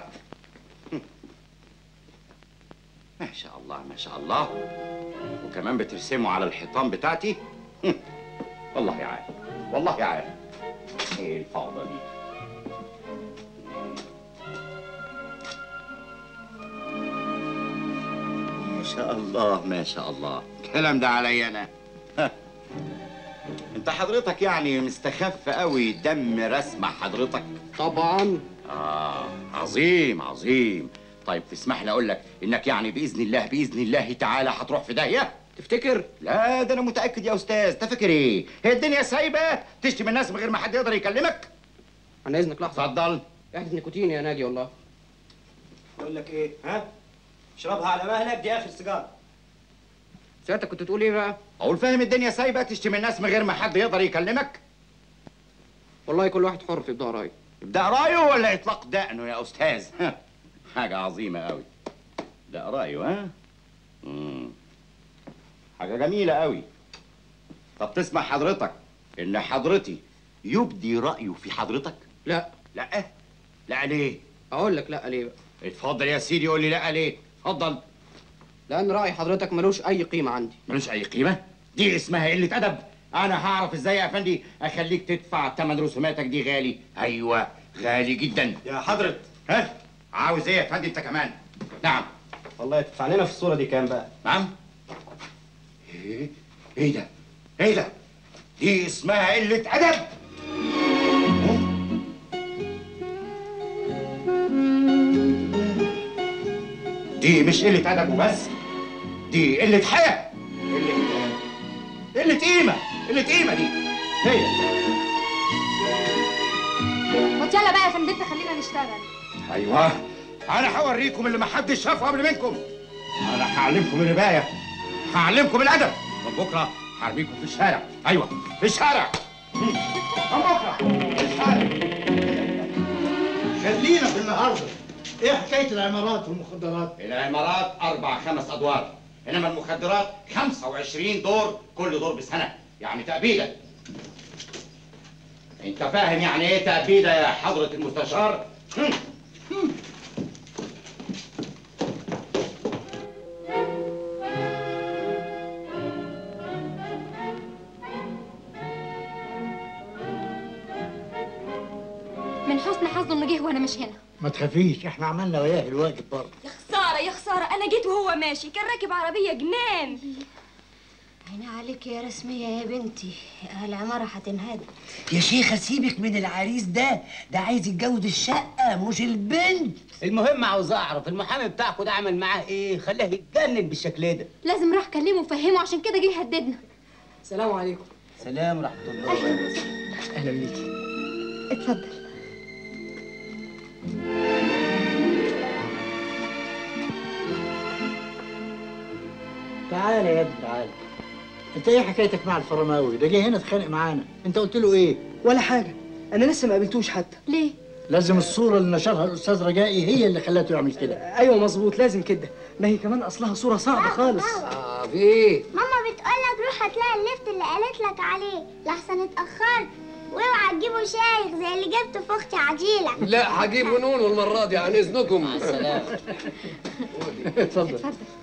B: ما شاء الله ما شاء الله. وكمان بترسموا على الحيطان بتاعتي. والله عارف والله عارف. ايه الفوضى دي؟ ما شاء الله ما شاء الله. الكلام ده عليا انا. انت حضرتك يعني مستخف قوي دم رسمة حضرتك؟
U: طبعا.
B: عظيم عظيم. طيب تسمح لي اقول لك انك يعني باذن الله تعالى هتروح في داهيه؟
U: تفتكر؟
B: لا ده انا متاكد يا استاذ. تفكر ايه؟ هي الدنيا سايبه تشتم الناس من غير ما حد يقدر يكلمك؟
U: عن اذنك لحظه.
B: اتفضل.
U: احدث نيكوتين يا ناجي والله.
D: بقول لك ايه؟ ها؟ اشربها على مهلك، دي اخر سيجاره.
U: سيادتك كنت تقول ايه بقى؟
B: اقول فاهم الدنيا سايبه تشتم الناس من غير ما حد يقدر يكلمك؟
U: والله كل واحد حر في ابداء رايه.
B: ابداء رايه ولا اطلاق دقنه يا استاذ؟ حاجه عظيمه قوي. ابداء رايه ها؟ حاجه جميله قوي. طب تسمع حضرتك ان حضرتي يبدي رايه في حضرتك؟
U: لا.
B: لا؟ لا ليه؟
U: اقول لك لا ليه بقى.
B: اتفضل يا سيدي قول لي لا ليه؟ اتفضل.
U: لان راي حضرتك ملوش اي قيمه عندي.
B: ملوش اي قيمه؟ دي اسمها قله ادب. انا هعرف ازاي يا افندي اخليك تدفع ثمن رسوماتك دي غالي. ايوه غالي جدا
D: يا حضرة.
B: ها؟ عاوز ايه يا افندي انت كمان؟ نعم.
D: والله تدفع لنا في الصوره دي كام بقى؟
B: نعم. ايه ده؟ ايه ده؟ دي اسمها قله ادب. دي مش قله ادب وبس، دي قله حياه. قله قيمه. قله قيمه دي. هي
I: ما يلا بقى يا فندم خلينا نشتغل.
B: ايوه انا هوريكم اللي محدش شافه قبل منكم. انا هعلمكم الربايه، هعلمكم الادب. من بكره هرميكم في الشارع. ايوه في الشارع. من بكره في الشارع.
L: خلينا في النهارده. ايه حكايه العمارات والمخدرات؟
B: العمارات 4-5 ادوار، انما المخدرات 25 دور، كل دور بسنه، يعني تأبيده. انت فاهم يعني ايه تأبيده يا حضره المستشار؟
A: من حسن حظه انه جه وانا مش هنا.
L: ما تخافيش احنا عملنا وياه الواجب برضه.
I: يا خساره يا خساره، انا جيت وهو ماشي كان راكب عربيه جنان.
E: عيني عليك يا رسمية يا بنتي، العمارة هتنهد.
F: يا شيخة سيبك من العريس ده عايز يتجوز الشقة مش البنت.
R: المهم عاوز اعرف المحامي بتاعكوا ده عمل معاه ايه؟ خلاه يتجنن بالشكل ده.
A: لازم راح كلمه وفهمه، عشان كده جه يهددنا.
V: السلام عليكم.
R: سلام ورحمة الله.
V: اهلا بيكي.
A: اتفضل.
L: تعالى يا ابني تعالى. انت ايه حكايتك مع الفرماوي؟ ده جه هنا اتخانق معانا، انت قلت له ايه؟
V: ولا حاجة، أنا لسه ما قابلتوش حتى.
A: ليه؟
L: لازم الصورة اللي نشرها الأستاذ رجائي هي اللي خلته يعمل كده.
V: أيوه مظبوط، لازم كده، ما هي كمان أصلها صورة صعبة خالص.
U: في إيه؟
J: ماما بتقولك روح هتلاقي الليفت اللي قالت لك عليه لحسن اتأخرت، واوعى تجيبوا شايخ زي اللي جبته في اختي عجيلة.
N: لا هجيبوا نونو المرة دي عن إذنكم.
U: مع السلامة.
V: اتفضل.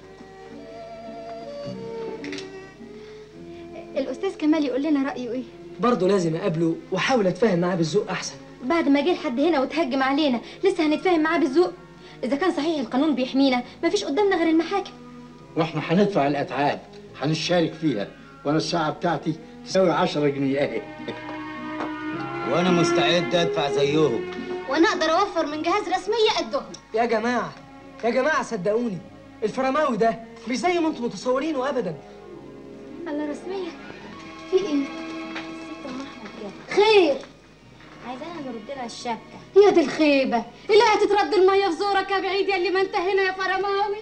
A: الأستاذ كمال يقول لنا رأيه إيه؟
V: برضه لازم أقابله وأحاول أتفاهم معاه بالذوق أحسن.
A: بعد ما جه لحد هنا وتهجم علينا لسه هنتفاهم معاه بالذوق؟ إذا كان صحيح القانون بيحمينا مفيش قدامنا غير المحاكم.
L: واحنا هندفع الأتعاب، هنشارك فيها، وأنا الساعة بتاعتي تساوي 10 جنيه أهي.
R: وأنا مستعد أدفع زيهم.
G: وأنا أقدر أوفر من جهاز رسمية قدهم.
V: يا جماعة يا جماعة صدقوني الفرماوي ده مش زي ما انتم متصورينه أبدا.
A: الله رسمية في إيه؟
G: خير
E: عايزانا نرد لها الشبكه.
G: يا دي الخيبه اللي هتترد الميه في زورك يا بعيد يا اللي ما انت هنا يا فرماوي.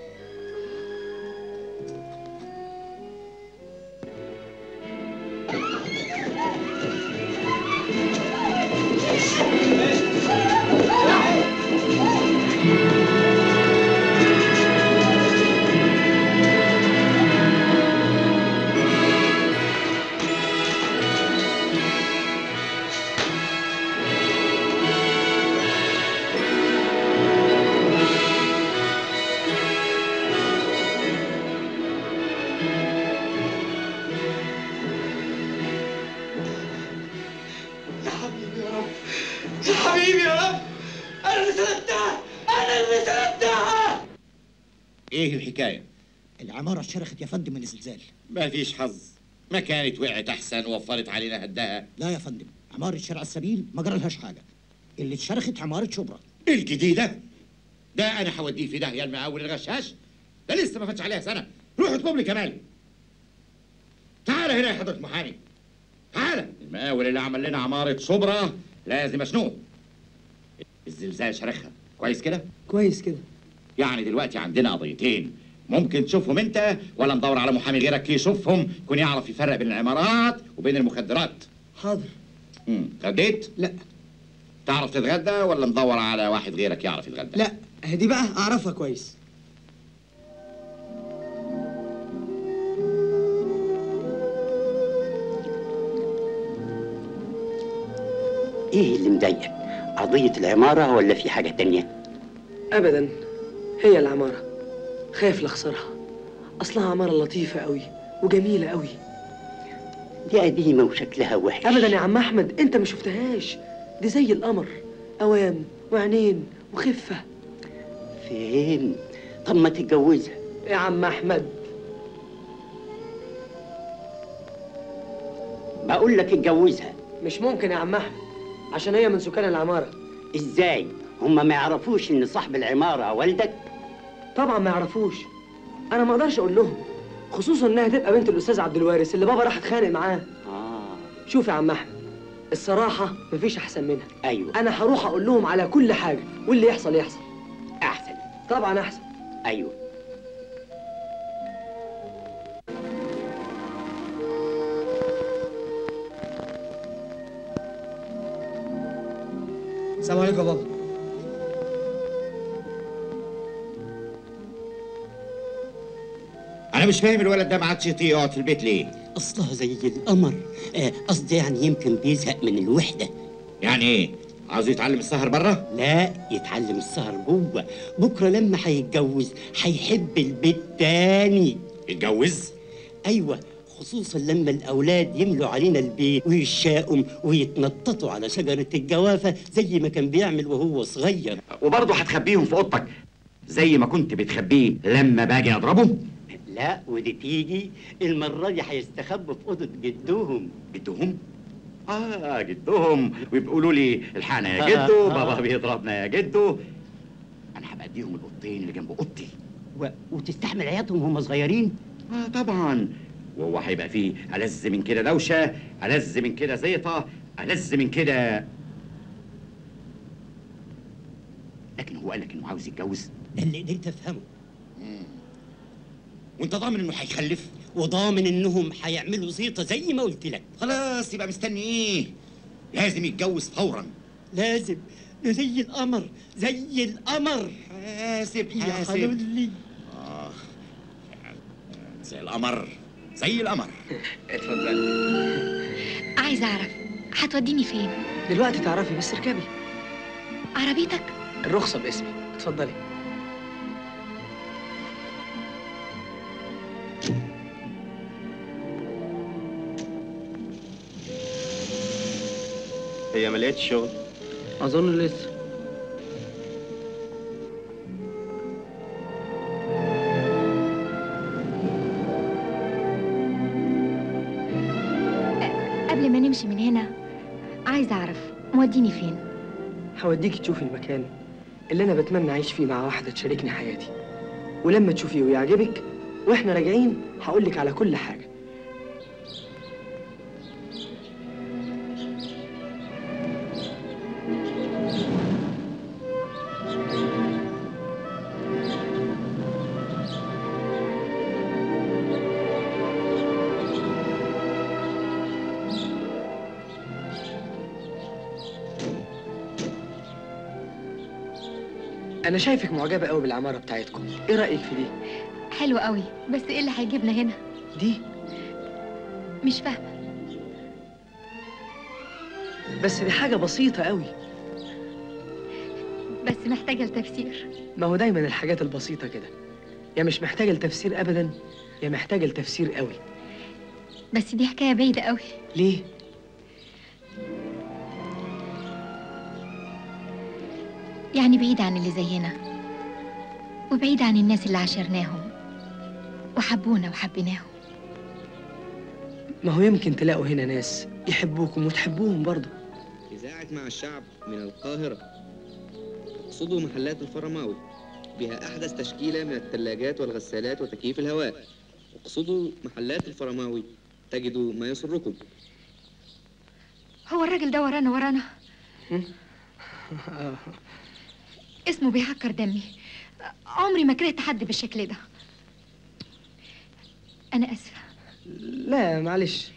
Q: حبيبي يا رب، انا اللي سلبتها، انا اللي سلبتها.
B: ايه الحكايه؟
O: العمارة اتشرخت يا فندم من الزلزال.
B: ما فيش حظ، ما كانت وقعت احسن ووفرت علينا هدها.
O: لا يا فندم، عمارة شارع السبيل ما جرالهاش حاجة. اللي اتشرخت عمارة شبرا.
B: الجديدة؟ ده انا هوديه في داهيه المقاول الغشاش. ده لسه ما فاتش عليها سنه. روح اطلب لي كمال. تعال هنا يا حضرة محامي. تعال. المقاول اللي عمل لنا عمارة شبرا لازم اشنوه. الزلزال شرخها، كويس كده؟
V: كويس كده.
B: يعني دلوقتي عندنا قضيتين، ممكن تشوفهم انت ولا ندور على محامي غيرك يشوفهم يكون يعرف يفرق بين العمارات وبين المخدرات.
V: حاضر.
B: غديت؟
V: لا.
B: تعرف تتغدى ولا ندور على واحد غيرك يعرف يتغدى؟
V: لا، دي بقى اعرفها كويس.
W: ايه اللي مضايقك؟ قضية العمارة ولا في حاجة تانية؟
V: ابدا، هي العمارة. خايف لاخسرها. اصلها عمارة لطيفة قوي وجميلة قوي.
W: دي قديمة وشكلها وحش.
V: ابدا يا عم احمد، انت ما شفتهاش. دي زي القمر، اوام وعينين وخفة.
W: فين؟ طب ما تتجوزها
V: يا عم احمد.
W: بقول لك اتجوزها.
V: مش ممكن يا عم احمد، عشان هي من سكان العمارة.
W: ازاي؟ هما ما يعرفوش ان صاحب العمارة والدك؟
V: طبعا ما يعرفوش. انا ما اقدرش اقول لهم، خصوصا انها تبقى بنت الاستاذ عبد الوارث اللي بابا راح اتخانق معاه. شوف يا عم احمد، الصراحة مفيش احسن منها.
W: ايوه.
V: انا هروح اقول لهم على كل حاجة، واللي يحصل يحصل.
W: احسن.
V: طبعا احسن.
W: ايوه.
V: السلام عليكم يا بابا.
B: انا مش فاهم الولد ده ما عادش يطيق يقعد في البيت ليه؟
W: اصلها زي القمر. قصدي يعني يمكن بيزهق من الوحدة.
B: يعني ايه؟ عاوز يتعلم السهر بره؟
W: لا، يتعلم السهر جوه. بكره لما هيتجوز هيحب البيت تاني.
B: يتجوز؟
W: ايوه، خصوصا لما الاولاد يملوا علينا البيت ويشاقوا ويتنططوا على شجره الجوافه زي ما كان بيعمل وهو صغير.
B: وبرضه هتخبيهم في اوضتك زي ما كنت بتخبيه لما باجي اضربه؟
W: لا، ودي تيجي المره دي هيستخبوا في اوضه جدهم.
B: جدهم؟ جدهم، ويقولوا لي الحقنا يا جدو، بابا بيضربنا يا جدو. انا هبقى اديهم الاوضتين اللي جنب اوضتي.
W: وتستحمل عياطهم وهم صغيرين؟
B: طبعا. وهو هيبقى فيه ألذ من كده دوشه، ألذ من كده زيطه، ألذ من كده. لكن هو قال لك انه عاوز يتجوز؟
W: ده اللي قدرت افهمه.
B: وانت ضامن انه هيخلف؟
W: وضامن انهم هيعملوا زيطه زي ما قلت لك.
B: خلاص، يبقى مستني ايه؟ لازم يتجوز فورا.
W: لازم. ده زي القمر، زي القمر.
B: حاسب
W: يا
B: حاسب.
W: حلولي.
B: زي القمر، زي القمر.
V: اتفضلي.
T: عايزه اعرف هتوديني فين؟
V: دلوقتي تعرفي، بس اركبي.
T: عربيتك؟
V: الرخصة باسمي، اتفضلي.
D: هي ما لقيتش شغل؟
V: اظن لسه.
T: قبل ما نمشي من هنا عايزه اعرف موديني فين؟
V: هوديكي تشوفي المكان اللي انا بتمنى اعيش فيه مع واحده تشاركني حياتي، ولما تشوفيه ويعجبك واحنا راجعين هقولك على كل حاجه. انا شايفك معجبه قوي بالعماره بتاعتكم، ايه رايك في دي؟
T: حلو قوي، بس ايه اللي هيجيبنا هنا؟
V: دي
T: مش فاهمه.
V: بس دي حاجه بسيطه قوي.
T: بس محتاجه لتفسير.
V: ما هو دايما الحاجات البسيطه كده، يا مش محتاجه لتفسير ابدا يا محتاجه لتفسير قوي.
T: بس دي حكايه بعيده قوي.
V: ليه؟
T: يعني بعيد عن اللي زينا، وبعيد عن الناس اللي عاشرناهم وحبونا وحبيناهم.
V: ما هو يمكن تلاقوا هنا ناس يحبوكم وتحبوهم برضه.
H: إذاعة مع الشعب من القاهرة. اقصدوا محلات الفرماوي، بها أحدث تشكيلة من الثلاجات والغسالات وتكييف الهواء. اقصدوا محلات الفرماوي تجدوا ما يسركم.
T: هو الراجل ده ورانا اسمه بيعكر دمي. عمري ما كرهت حد بالشكل ده. أنا آسفة.
V: لا معلش.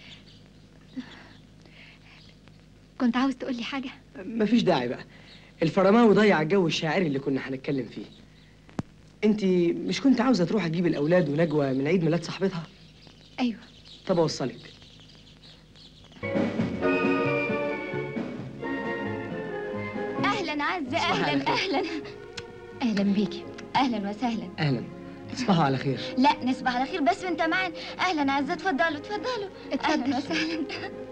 T: كنت عاوز تقولي حاجة؟
V: مفيش داعي بقى، الفرماوي ضيع الجو الشاعري اللي كنا هنتكلم فيه. انت مش كنت عاوزة تروح تجيب الأولاد ونجوى من عيد ميلاد صاحبتها؟
T: أيوه.
V: طب أوصلك.
G: اهلا عزه، اهلا
T: أهلا بيكي.
G: اهلا وسهلا.
V: أهلا، تصبحوا على خير.
G: لا نصبح على خير بس وانت معانا. اهلا عزه، اتفضلوا اهلا وسهلا.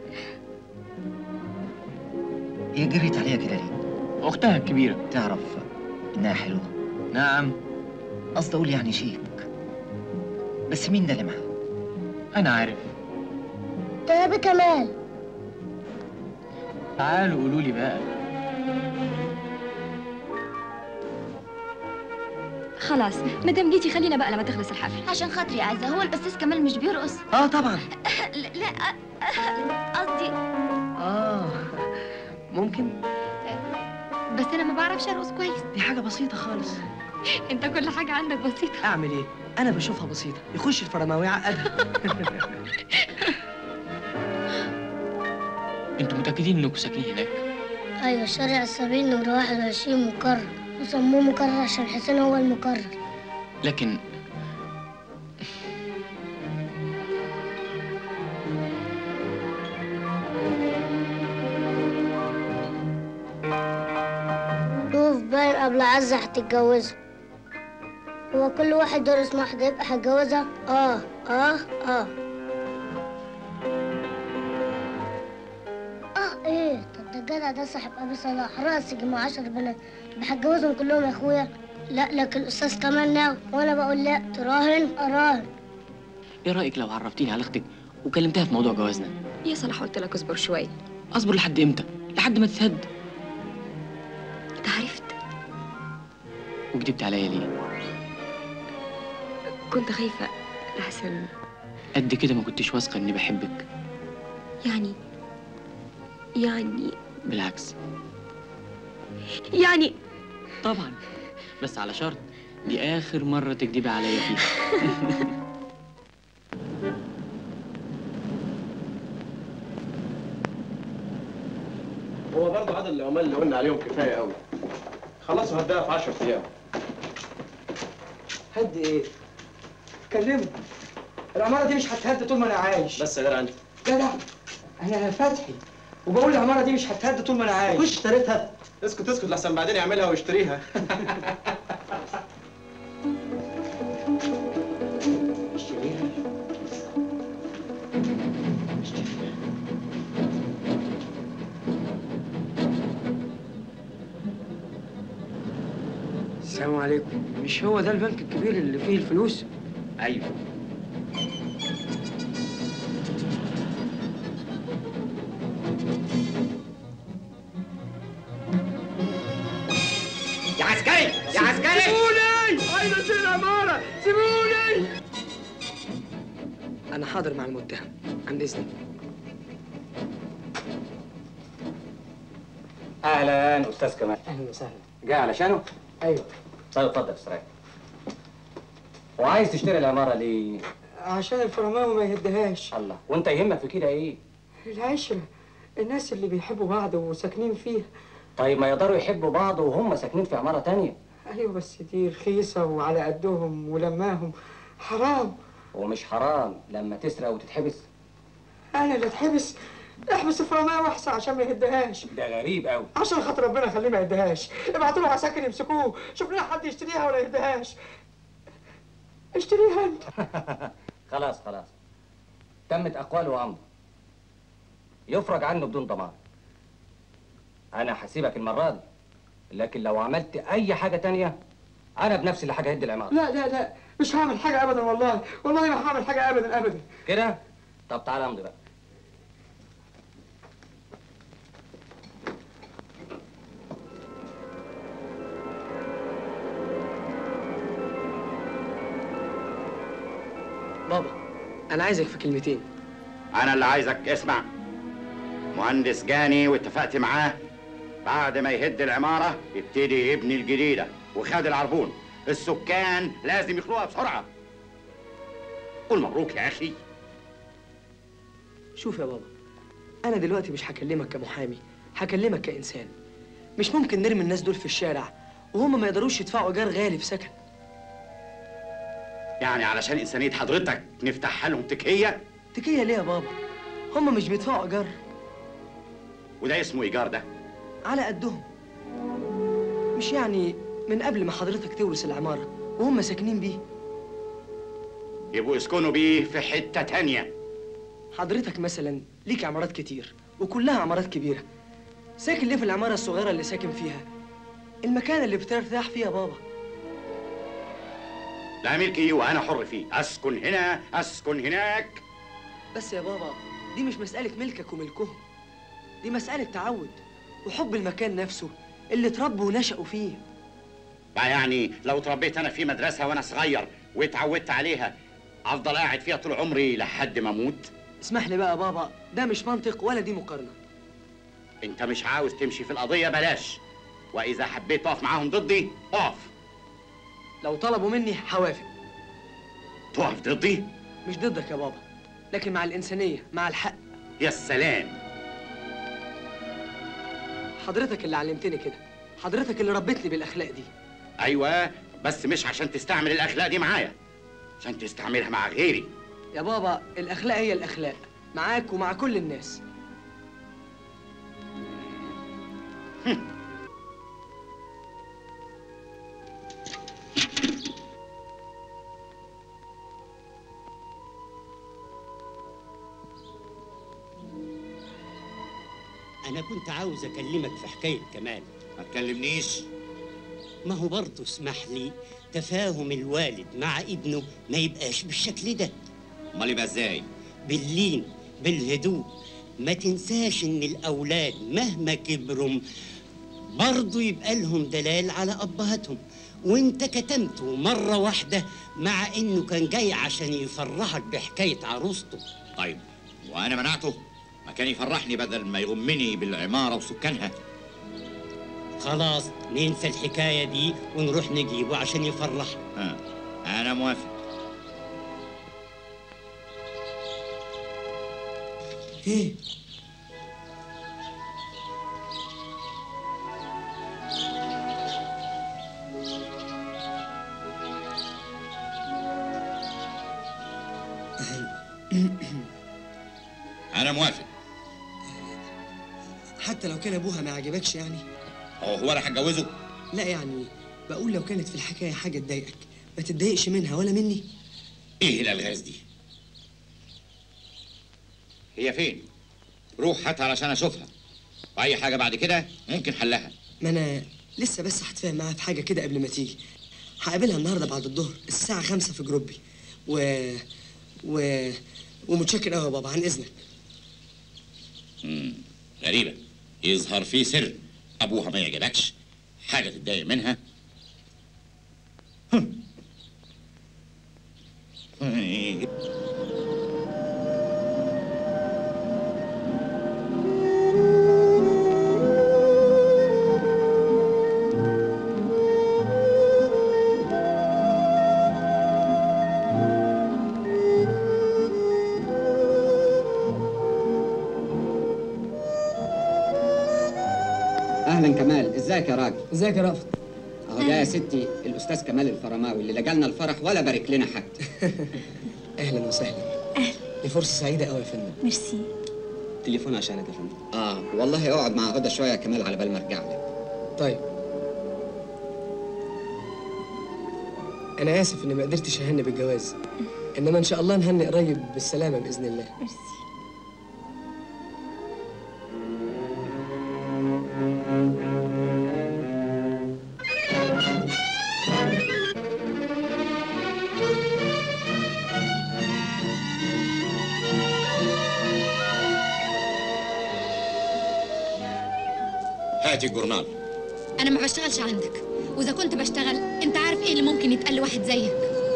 B: ايه جريت عليها كده ليه؟
M: اختها الكبيره.
B: تعرف انها حلوه؟
M: نعم.
B: قصدي اقول يعني شيك. بس مين ده اللي معاها؟
M: انا عارف.
J: ده يا كمال.
M: تعالوا قولوا لي بقى.
I: خلاص مادام جيتي خلينا بقى لما تخلص الحفله.
G: عشان خاطري يا عزه، هو الاستاذ كمال مش بيرقص؟
V: طبعا.
G: لا قصدي
V: ممكن.
T: بس أنا ما بعرفش أرقص كويس.
V: دي حاجة بسيطة خالص.
T: أنت كل حاجة عندك بسيطة.
V: أعمل إيه؟ أنا بشوفها بسيطة، يخش الفرماوي يعقدها.
M: انتوا متأكدين انكم ساكنين هناك؟
J: ايوه، شارع السبيل نمرة 21 مكرر، وسموه مكرر عشان حسين هو المكرر.
M: لكن
J: شوف باين قبل عزة هتتجوزه. هو كل واحد يرقص مع واحدة يبقى هتجوزها؟ ايه؟ طب ده الجدع ده صاحب ابي صلاح رقص يجي مع 10 بنات، هتجوزهم كلهم يا اخويا؟ لا، لكن الاستاذ كمال ناوي، وانا بقول لا. تراهن؟ اراهن.
M: ايه رأيك لو عرفتيني على اختك وكلمتها في موضوع جوازنا؟
I: يا صلاح قلت لك اصبر شويه.
M: اصبر لحد امتى؟ لحد ما تتهد.
I: انت عرفت؟
M: وكدبت عليا ليه؟
I: كنت خايفه لحسن.
M: قد كده ما كنتش واثقه اني بحبك.
I: يعني
M: بالعكس.
I: يعني
M: طبعا، بس على شرط دي اخر مره تكدبي عليا فيها.
P: هو برضه عدد العمال اللي قلنا عليهم كفايه قوي. خلصوا هداها في 10 ايام.
V: هد ايه؟ كلمه. العماره دي مش هتهد طول ما انا عايش.
P: بس يا جدع انت.
V: جدع انا فتحي، وبقول العماره دي مش هتهد طول ما انا عايش.
P: خش اشتريتها. اسكت لحسن بعدين يعملها ويشتريها.
V: السلام عليكم. مش هو ده البنك الكبير اللي فيه الفلوس؟
B: ايوه.
V: يا عسكري يا عسكري، سيبوني! عايز اشيل العماره، سيبوني! انا حاضر مع المتهم، عن اذنك.
S: اهلا استاذ كمال.
V: اهلا وسهلا.
S: جاي علشانه؟
V: ايوه.
S: طيب اتفضل استريح. وعايز تشتري العماره ليه؟
V: عشان الفرماوي ما يهدهاش.
S: الله، وانت يهمك في كده ايه؟
V: العشره، الناس اللي بيحبوا بعض وساكنين فيها.
S: طيب ما يقدروا يحبوا بعض وهم ساكنين في عماره تانية.
C: ايوه بس دي رخيصه وعلى قدهم ولماهم. حرام.
S: ومش حرام لما تسرق وتتحبس؟
C: انا اللي اتحبس؟ احبس الفرماء واحسن عشان ما يهدهاش.
S: ده غريب قوي.
C: عشان خاطر ربنا خليه ما يهدهاش. ابعتوا له عساكر يمسكوه. شوف لنا حد يشتريها ولا يهدهاش. اشتريها انت.
S: خلاص تمت اقواله وامضى. يفرج عنه بدون ضمان. انا هسيبك المره دي، لكن لو عملت اي حاجه تانية انا بنفسي اللي ههد العماره.
C: لا مش هعمل حاجه ابدا، والله ما هعمل حاجه ابدا.
S: كده؟ طب تعالى امضي بقى.
V: بابا انا عايزك في كلمتين.
B: انا اللي عايزك. اسمع، مهندس جاني واتفقت معاه بعد ما يهد العماره يبتدي يبني الجديده، وخد العربون. السكان لازم يخلوها بسرعه. قول مبروك يا اخي.
V: شوف يا بابا، انا دلوقتي مش هكلمك كمحامي، هكلمك كانسان. مش ممكن نرمي الناس دول في الشارع وهم ما يقدروش يدفعوا ايجار غالي في سكن.
B: يعني علشان انسانيه حضرتك نفتح لهم تكيه؟
V: تكيه ليه يا بابا؟ هم مش بيدفعوا ايجار.
B: وده اسمه ايجار ده؟
V: على قدهم. مش يعني من قبل ما حضرتك تورث العماره وهم ساكنين بيه.
B: يبقوا يسكنوا بيه في حته تانيه.
V: حضرتك مثلا ليك عمارات كتير وكلها عمارات كبيره. ساكن ليه في العماره الصغيره اللي ساكن فيها؟ المكان اللي بترتاح فيه يا بابا.
B: لا ملكي وانا حر فيه، اسكن هنا اسكن هناك.
V: بس يا بابا دي مش مساله ملكك وملكهم، دي مساله تعود وحب المكان نفسه اللي اتربوا ونشأوا فيه.
B: بقى يعني لو اتربيت انا في مدرسه وانا صغير واتعودت عليها افضل قاعد فيها طول عمري لحد ما اموت؟
V: اسمح لي بقى يا بابا، ده مش منطق ولا دي مقارنه.
B: انت مش عاوز تمشي في القضيه بلاش، واذا حبيت تقف معاهم ضدي اقف.
V: لو طلبوا مني هوافق.
B: تقف ضدي؟
V: مش ضدك يا بابا، لكن مع الانسانيه، مع الحق.
B: يا سلام.
V: حضرتك اللي علمتني كده، حضرتك اللي ربيتني بالاخلاق دي.
B: ايوه بس مش عشان تستعمل الاخلاق دي معايا، عشان تستعملها مع غيري.
V: يا بابا الاخلاق هي الاخلاق، معاك ومع كل الناس.
W: أنا كنت عاوز أكلمك في حكاية كمال.
B: ما تكلمنيش.
W: ما هو برضه اسمح لي، تفاهم الوالد مع ابنه ما يبقاش بالشكل ده.
B: امال يبقى ازاي؟
W: باللين، بالهدوء. ما تنساش إن الأولاد مهما كبروا برضه يبقى لهم دلال على أبهاتهم، وأنت كتمته مرة واحدة مع إنه كان جاي عشان يفرحك بحكاية عروسته.
B: طيب وأنا منعته؟ ما كان يفرحني بدل ما يغمني بالعمارة وسكانها.
W: خلاص ننسى الحكاية دي ونروح نجيبه عشان يفرح.
B: أنا موافق.
V: ايه؟
B: أنا موافق.
V: حتى لو كان ابوها ما عجبكش يعني؟
B: هو انا هتجوزه؟
V: لا يعني بقول لو كانت في الحكايه حاجه تضايقك ما تتضايقش منها ولا مني.
B: ايه الالغاز دي؟ هي فين؟ روح هاتها علشان اشوفها، واي حاجه بعد كده ممكن حلها.
V: ما انا لسه بس هتفاهم معاها في حاجه كده قبل ما تيجي. هقابلها النهارده بعد الظهر الساعه 5 في جروبي. ومتشكر قوي يا بابا، عن اذنك.
B: غريبه، يظهر في سر. ابوها ما يعجبكش؟ حاجه تتضايق منها؟
U: اهلا كمال، ازيك يا راجل؟
V: ازيك يا رافض؟
U: اهو يا ستي الاستاذ كمال الفرماوي اللي لجالنا الفرح ولا بارك لنا حتى.
V: اهلا وسهلا. اهلا. دي فرصه سعيده قوي يا فندم.
I: ميرسي.
U: تليفون عشانك يا فندم. والله اقعد مع هدى شويه يا كمال على بال ما ارجع لك.
V: طيب. انا اسف اني ما قدرتش اهني بالجواز، انما ان شاء الله نهني قريب بالسلامه باذن الله.
I: ميرسي.
B: هاتي الجورنال.
A: انا ما بشتغلش عندك، واذا كنت بشتغل انت عارف ايه اللي ممكن يتقال لواحد زيك.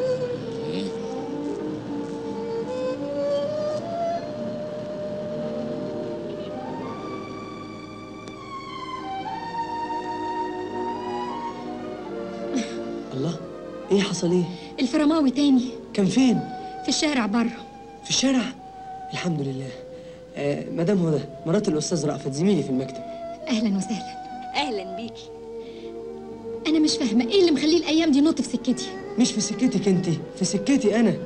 V: الله، ايه حصل ايه؟
A: الفرماوي تاني.
V: كان فين؟
A: في الشارع بره.
V: في الشارع؟ الحمد لله. مدام هدى مرات الاستاذ رأفت زميلي في المكتب.
A: اهلا وسهلا.
I: اهلا بيكي.
A: انا مش فاهمه ايه اللي مخليه الايام دي نط في سكتي.
V: مش في سكتك انت، في سكتي انا.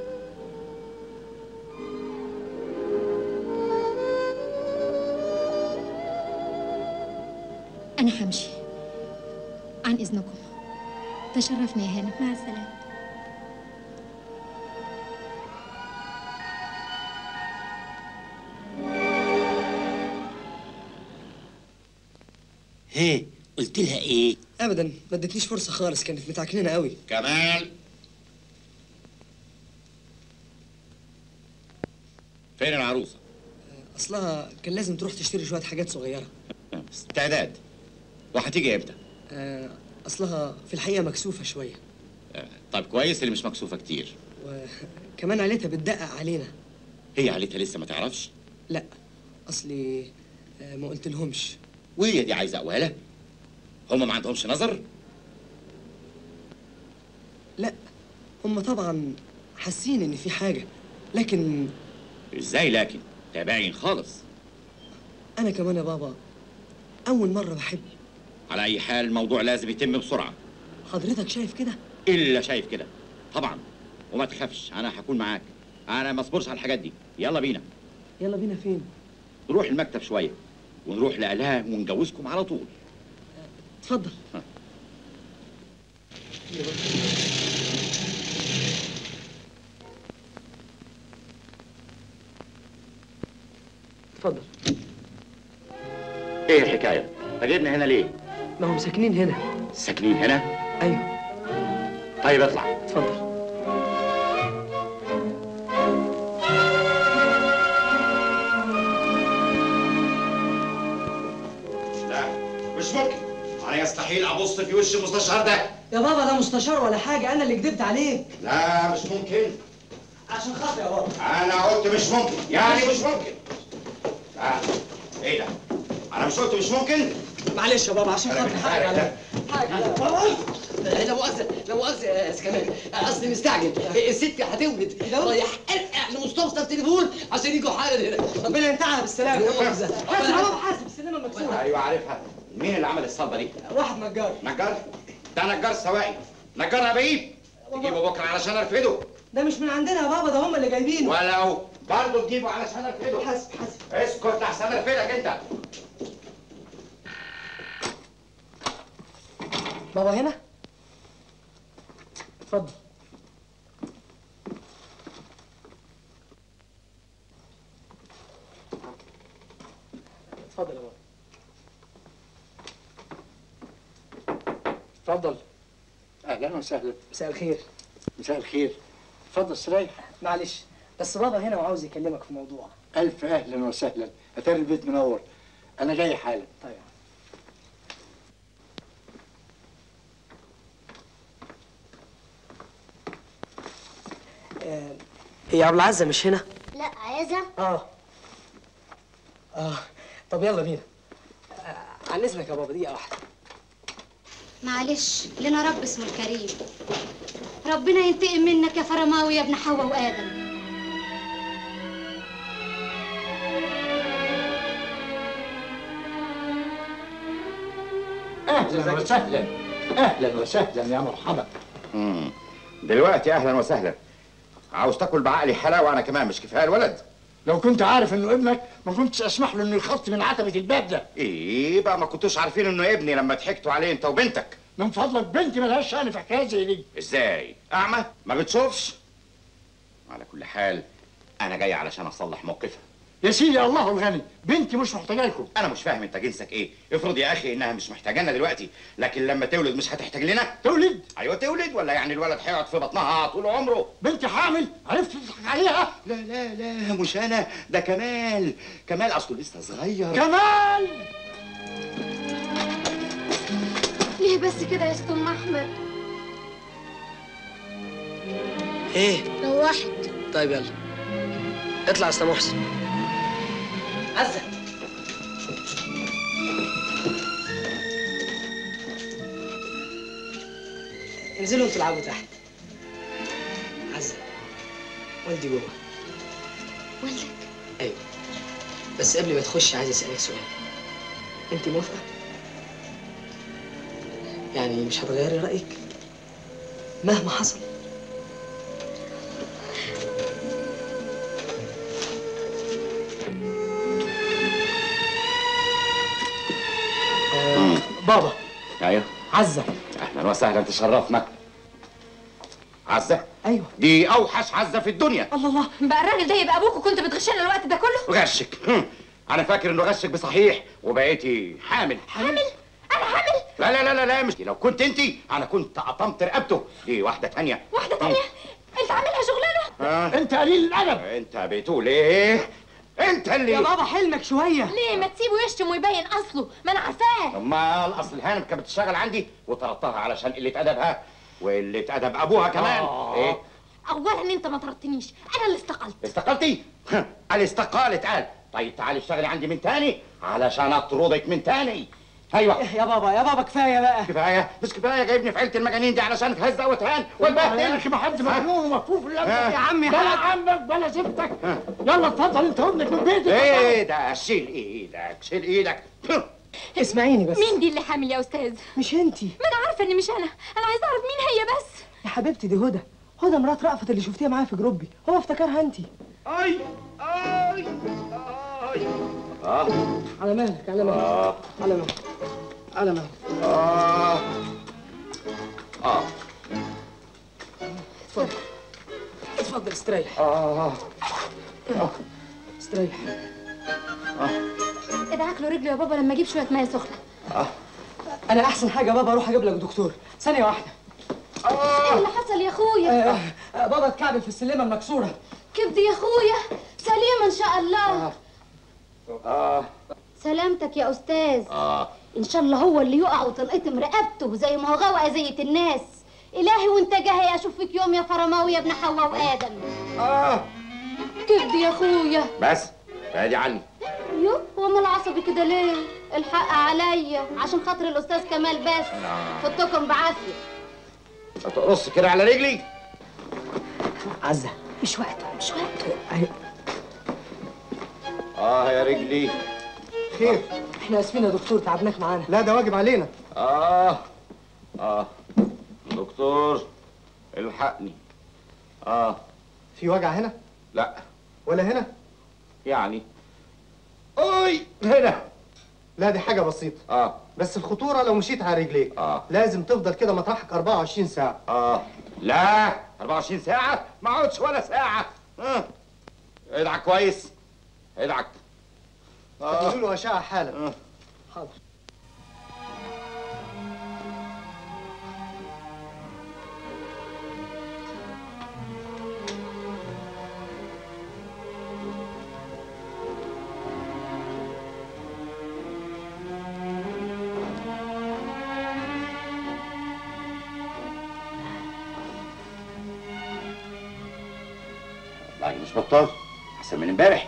A: انا همشي عن اذنكم. تشرفني يا هانم.
I: مع السلامه.
W: هي قلت لها ايه؟
V: ابدا، ما ادتنيش فرصه خالص، كانت متعكننه قوي.
B: كمال، فين العروسه؟
V: اصلها كان لازم تروح تشتري شويه حاجات صغيره.
B: استعداد. وهتيجي امتى؟
V: اصلها في الحقيقه مكسوفه شويه.
B: طيب كويس اللي مش مكسوفه كتير.
V: وكمان عيلتها بتدقق علينا.
B: هي عيلتها لسه ما تعرفش؟
V: لا، اصلي ما قلت لهمش.
B: وهي دي عايزه قواله؟ هم ما عندهمش نظر؟
V: لا، هم طبعا حاسين ان في حاجه، لكن
B: ازاي لكن؟ ده باين خالص.
V: انا كمان يا بابا اول مره بحب.
B: على اي حال الموضوع لازم يتم بسرعه.
V: حضرتك شايف كده؟
B: الا شايف كده طبعا. وما تخافش، انا هكون معاك. انا ما اصبرش على الحاجات دي. يلا بينا.
V: يلا بينا فين؟
B: نروح المكتب شويه ونروح لأهلها ونجوزكم على طول.
V: اتفضل. اتفضل.
B: ايه الحكايه؟ فجبنا هنا ليه؟
V: ما هم ساكنين هنا.
B: ساكنين هنا؟
V: ايوه.
B: طيب اطلع.
V: اتفضل.
B: مش ممكن. انا يستحيل ابص في وش المستشار ده.
V: يا بابا ده مستشار ولا حاجه، انا اللي كدبت عليك.
B: لا مش ممكن.
V: عشان خاطر يا بابا.
B: انا قلت مش ممكن، يعني مش ممكن. ايه ده؟ انا مش قلت مش ممكن؟
V: معلش يا بابا عشان خاطر حاجه عليا. حاجه عليا بابا.
F: لا مؤاخذة لا مؤاخذة يا أستاذ كمال، أصلي مستعجل، الست هتولد، رايح أرقع لمستوصف التليفون عشان يجوا حالا هنا.
V: ربنا ينتهى بالسلامة. حاسب يا بابا، حاسب، السلامة مكسورة.
B: ايوه عارفها. مين اللي عمل الصلبة دي؟
V: واحد نجار.
B: نجار؟ ده نجار سواقي. نجار أبيب. تجيبه بكرة علشان أرفده.
V: ده مش من عندنا يا بابا، ده هم اللي جايبينه.
B: ولو برضه تجيبه علشان أرفده.
V: حاسب.
B: اسكت أحسن أرفدك أنت.
V: بابا هنا؟ اتفضل. اتفضل يا بابا.
L: اتفضل. اهلا وسهلا.
V: مساء الخير.
L: مساء الخير. اتفضل استريح.
V: معلش بس بابا هنا وعاوز يكلمك في موضوع.
L: الف اهلا وسهلا. اتاري البيت منور. انا جاي حالا.
V: طيب. هي عبد العزة مش هنا؟
J: لا عايزها؟
V: طب يلا بينا. عن اذنك يا بابا دقيقة واحدة.
G: معلش، لنا رب اسمه الكريم. ربنا ينتقم منك يا فرماوي يا ابن حواء وآدم.
L: اهلا وسهلا. اهلا وسهلا يا مرحبا.
B: دلوقتي اهلا وسهلا. عاوز تاكل بعقلي حلاوه انا كمان، مش كفايه الولد؟
L: لو كنت عارف انه ابنك ما كنتش اسمح له انه يخط من عتبه الباب ده.
B: ايه بقى ما كنتوش عارفين انه ابني لما ضحكتوا عليه انت وبنتك؟
L: من فضلك بنتي ملهاش شأن في حكايه زي دي.
B: ازاي؟ اعمى؟ ما بتشوفش؟ على كل حال انا جاي علشان اصلح موقفها.
L: يا سيدي الله الغني، بنتي مش محتاجه لكم.
B: انا مش فاهم انت جنسك ايه؟ افرض يا اخي انها مش محتاجانا دلوقتي، لكن لما تولد مش هتحتاج لنا؟
L: تولد؟
B: ايوه تولد، ولا يعني الولد هيقعد في بطنها طول عمره؟
L: بنتي حامل، عرفت تضحك عليها؟
B: لا لا لا مش انا، ده كمال. كمال اصله لسه صغير.
L: كمال!
G: ليه بس كده يا ست ام احمد؟
F: ايه؟
J: روحت.
F: طيب يلا اطلع يا استاذ محسن. عزة انزلوا انتوا العبوا تحت. عزة والدي جوه.
G: والدك؟
F: ايوه بس قبل ما تخش عايز اسالك سؤال. انت موافقه؟ يعني مش هتغيري رايك مهما حصل؟
L: بابا.
B: ايوه
V: عزة.
B: اهلا وسهلا، تشرفنا. عزة؟
V: ايوه
B: دي اوحش عزة في الدنيا.
A: الله الله، بقى الراجل ده يبقى ابوك وكنت بتغشنا الوقت ده كله؟
B: غشك؟ انا فاكر انه غشك بصحيح وبقيتي حامل.
A: حامل؟ انا حامل؟
B: لا لا لا لا لا، مش لو كنت انت انا كنت قطمت رقبته. دي واحدة تانية.
A: واحدة تانية؟ انت عاملها شغلانة؟
L: انت قليل الادب.
B: انت بتقول ايه؟ انت اللي
V: يا بابا حلمك شويه.
A: ليه ما تسيبه يشتم ويبين اصله؟ ما انا عارفاه.
B: امال اصل هانم كانت بتشتغل عندي وطردتها علشان قلة ادبها وقلة ادب ابوها كمان. ايه؟
A: اولا انت ما طردتنيش، انا اللي استقلت.
B: استقلتي؟ قال استقالت قال. طيب تعالي اشتغلي عندي من تاني علشان اطردك من تاني. ايوه
V: يا بابا كفايه بقى.
B: كفايه؟ مش كفايه جايبني في عيله المجانين دي علشان اتهزق واتهان واتبهدل؟
L: يا اخي ما حد مجنون ومكفوف الابد.
V: يا عمي
L: بلا عمك بلا زفتك. يلا اتفضل انت وابنك من بيتك.
B: ايه ده؟ شيل ايدك شيل ايدك.
V: اسمعيني بس.
A: مين دي اللي حامل يا استاذ؟
V: مش انتي.
A: ما انا عارفه ان مش انا عايزه اعرف مين هي بس.
V: يا حبيبتي دي هدى مرات رأفت اللي شفتيها معايا في جروبي، هو افتكرها انتي.
L: اي
V: على مهلك على مهلك على مهلك على مهلك. اتفضل استريح. استريح.
A: ادعك له رجله يا بابا لما اجيب شويه ميه سخنه.
V: انا احسن حاجه بابا اروح اجيب لك دكتور. ثانيه واحده.
G: ايه اللي حصل يا اخويا؟
V: بابا اتكعبل في السلمه المكسوره.
G: كبدي يا اخويا سليمه ان شاء الله. سلامتك يا استاذ. ان شاء الله هو اللي يقع وتنقطم رقبته زي ما هو غوى اذيه الناس. الهي وانت جاي اشوفك يوم يا فرماوي يا ابن حواء وادم. كبدي يا اخويا.
B: بس بعدي عني.
G: يو هو مال عصبي كده ليه؟ الحق عليا عشان خاطر الاستاذ كمال بس. فوتكم بعافيه.
B: هتقص كده على رجلي؟
V: عزة
A: مش وقته مش وقته.
B: يا رجلي.
V: خير؟ احنا اسفين يا دكتور تعبناك معانا.
Q: لا ده واجب علينا.
B: دكتور الحقني.
Q: في وجع هنا؟
B: لا.
Q: ولا هنا؟
B: يعني هنا.
Q: لا دي حاجة بسيطة. بس الخطورة لو مشيت على رجليك. لازم تفضل كده مطرحك 24 ساعة.
B: لا 24 ساعة؟ ما اقعدش ولا ساعة. ادعك كويس. ادعك.
Q: تعملوا له أشعة حالا.
V: حاضر.
B: والله مش بطال، احسن من امبارح.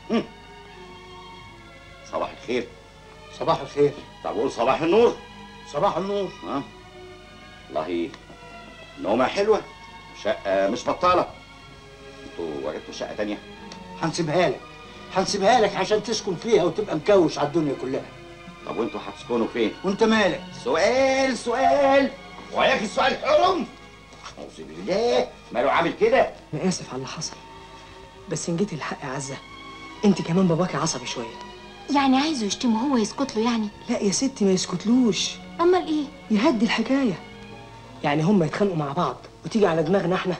B: صباح الخير.
L: صباح الخير.
B: طب قول صباح النور.
L: صباح النور.
B: والله نومة حلوة، شقة مش بطالة. انتوا وجدتوا شقة تانية؟
L: هنسيبها لك عشان تسكن فيها وتبقى مكوش على الدنيا كلها.
B: طب وانتوا هتسكنوا فين؟
L: وانت مالك؟
B: سؤال وياك السؤال حرم. اعوذ بالله، ماله عامل كده؟
V: انا اسف على اللي حصل، بس ان جيت الحق يا عزه انت كمان باباكي عصبي شويه.
E: يعني عايزه يشتمه هو يسكت له يعني؟
V: لا يا ستي ما يسكتلوش.
E: امال ايه؟
V: يهدي الحكايه، يعني هم يتخانقوا مع بعض وتيجي على دماغنا احنا.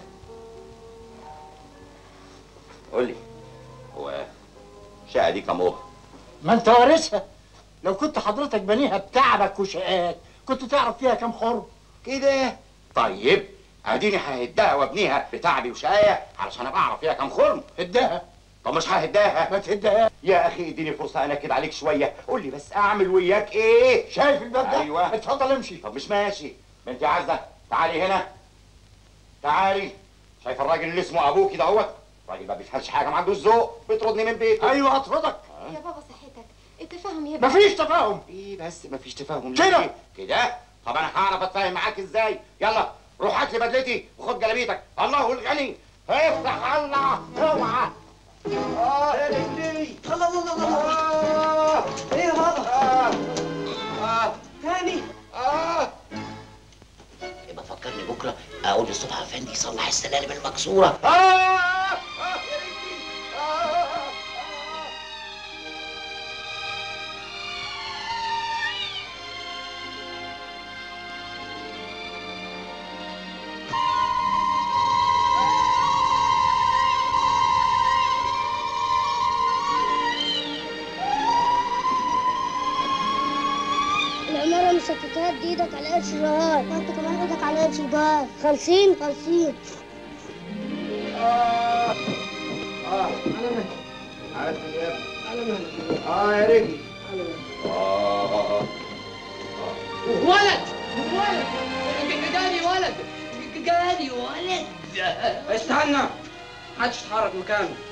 B: قول لي، هو الشقه دي كام اوضه؟
L: ما انت وارثها. لو كنت حضرتك بنيها بتعبك وشقاك كنت تعرف فيها كام خرم
B: كده. طيب اديني ههدها وابنيها بتعبي وشقايا علشان ابقى اعرف فيها كام خرم.
L: هداها.
B: طب مش ههداها.
L: ما تهدها
B: يا اخي اديني فرصه انكد عليك شويه. قول لي بس اعمل وياك ايه؟
L: شايف الباب ده؟
B: ايوه
L: اتفضل امشي.
B: طب مش ماشي. بنتي عزه تعالي هنا، تعالي. شايف الراجل اللي اسمه ابوكي دهوت؟ الراجل ما بيفهمش حاجه، ما عندوش ذوق، بيطردني من بيته.
L: ايوه اطردك.
E: يا بابا صحتك، التفاهم يا بابا.
L: مفيش تفاهم.
B: ايه بس مفيش تفاهم
L: كده
B: ليه؟ كده. طب انا هعرف اتفاهم معاك ازاي؟ يلا روح هات لي بدلتي وخد جلابيتك. الله الغني. افتح الله. اوعى. يا رجلي.
D: الله الله الله. ايه يا بابا؟ تاني.
F: يبقى فكرني بكره اقول للصبح افندي يصلح السلالم المكسوره.
J: العمارة مش هتتهد ايدك على قرش الجوار، وانت كمان ايدك على قرش الجوار. خالصين.
Q: على مهلك. عارف يا ابني. على مهلك. يا رجلي. على مهلك.
F: ولد جاني ولد.
D: استنى، محدش يتحرك مكانه.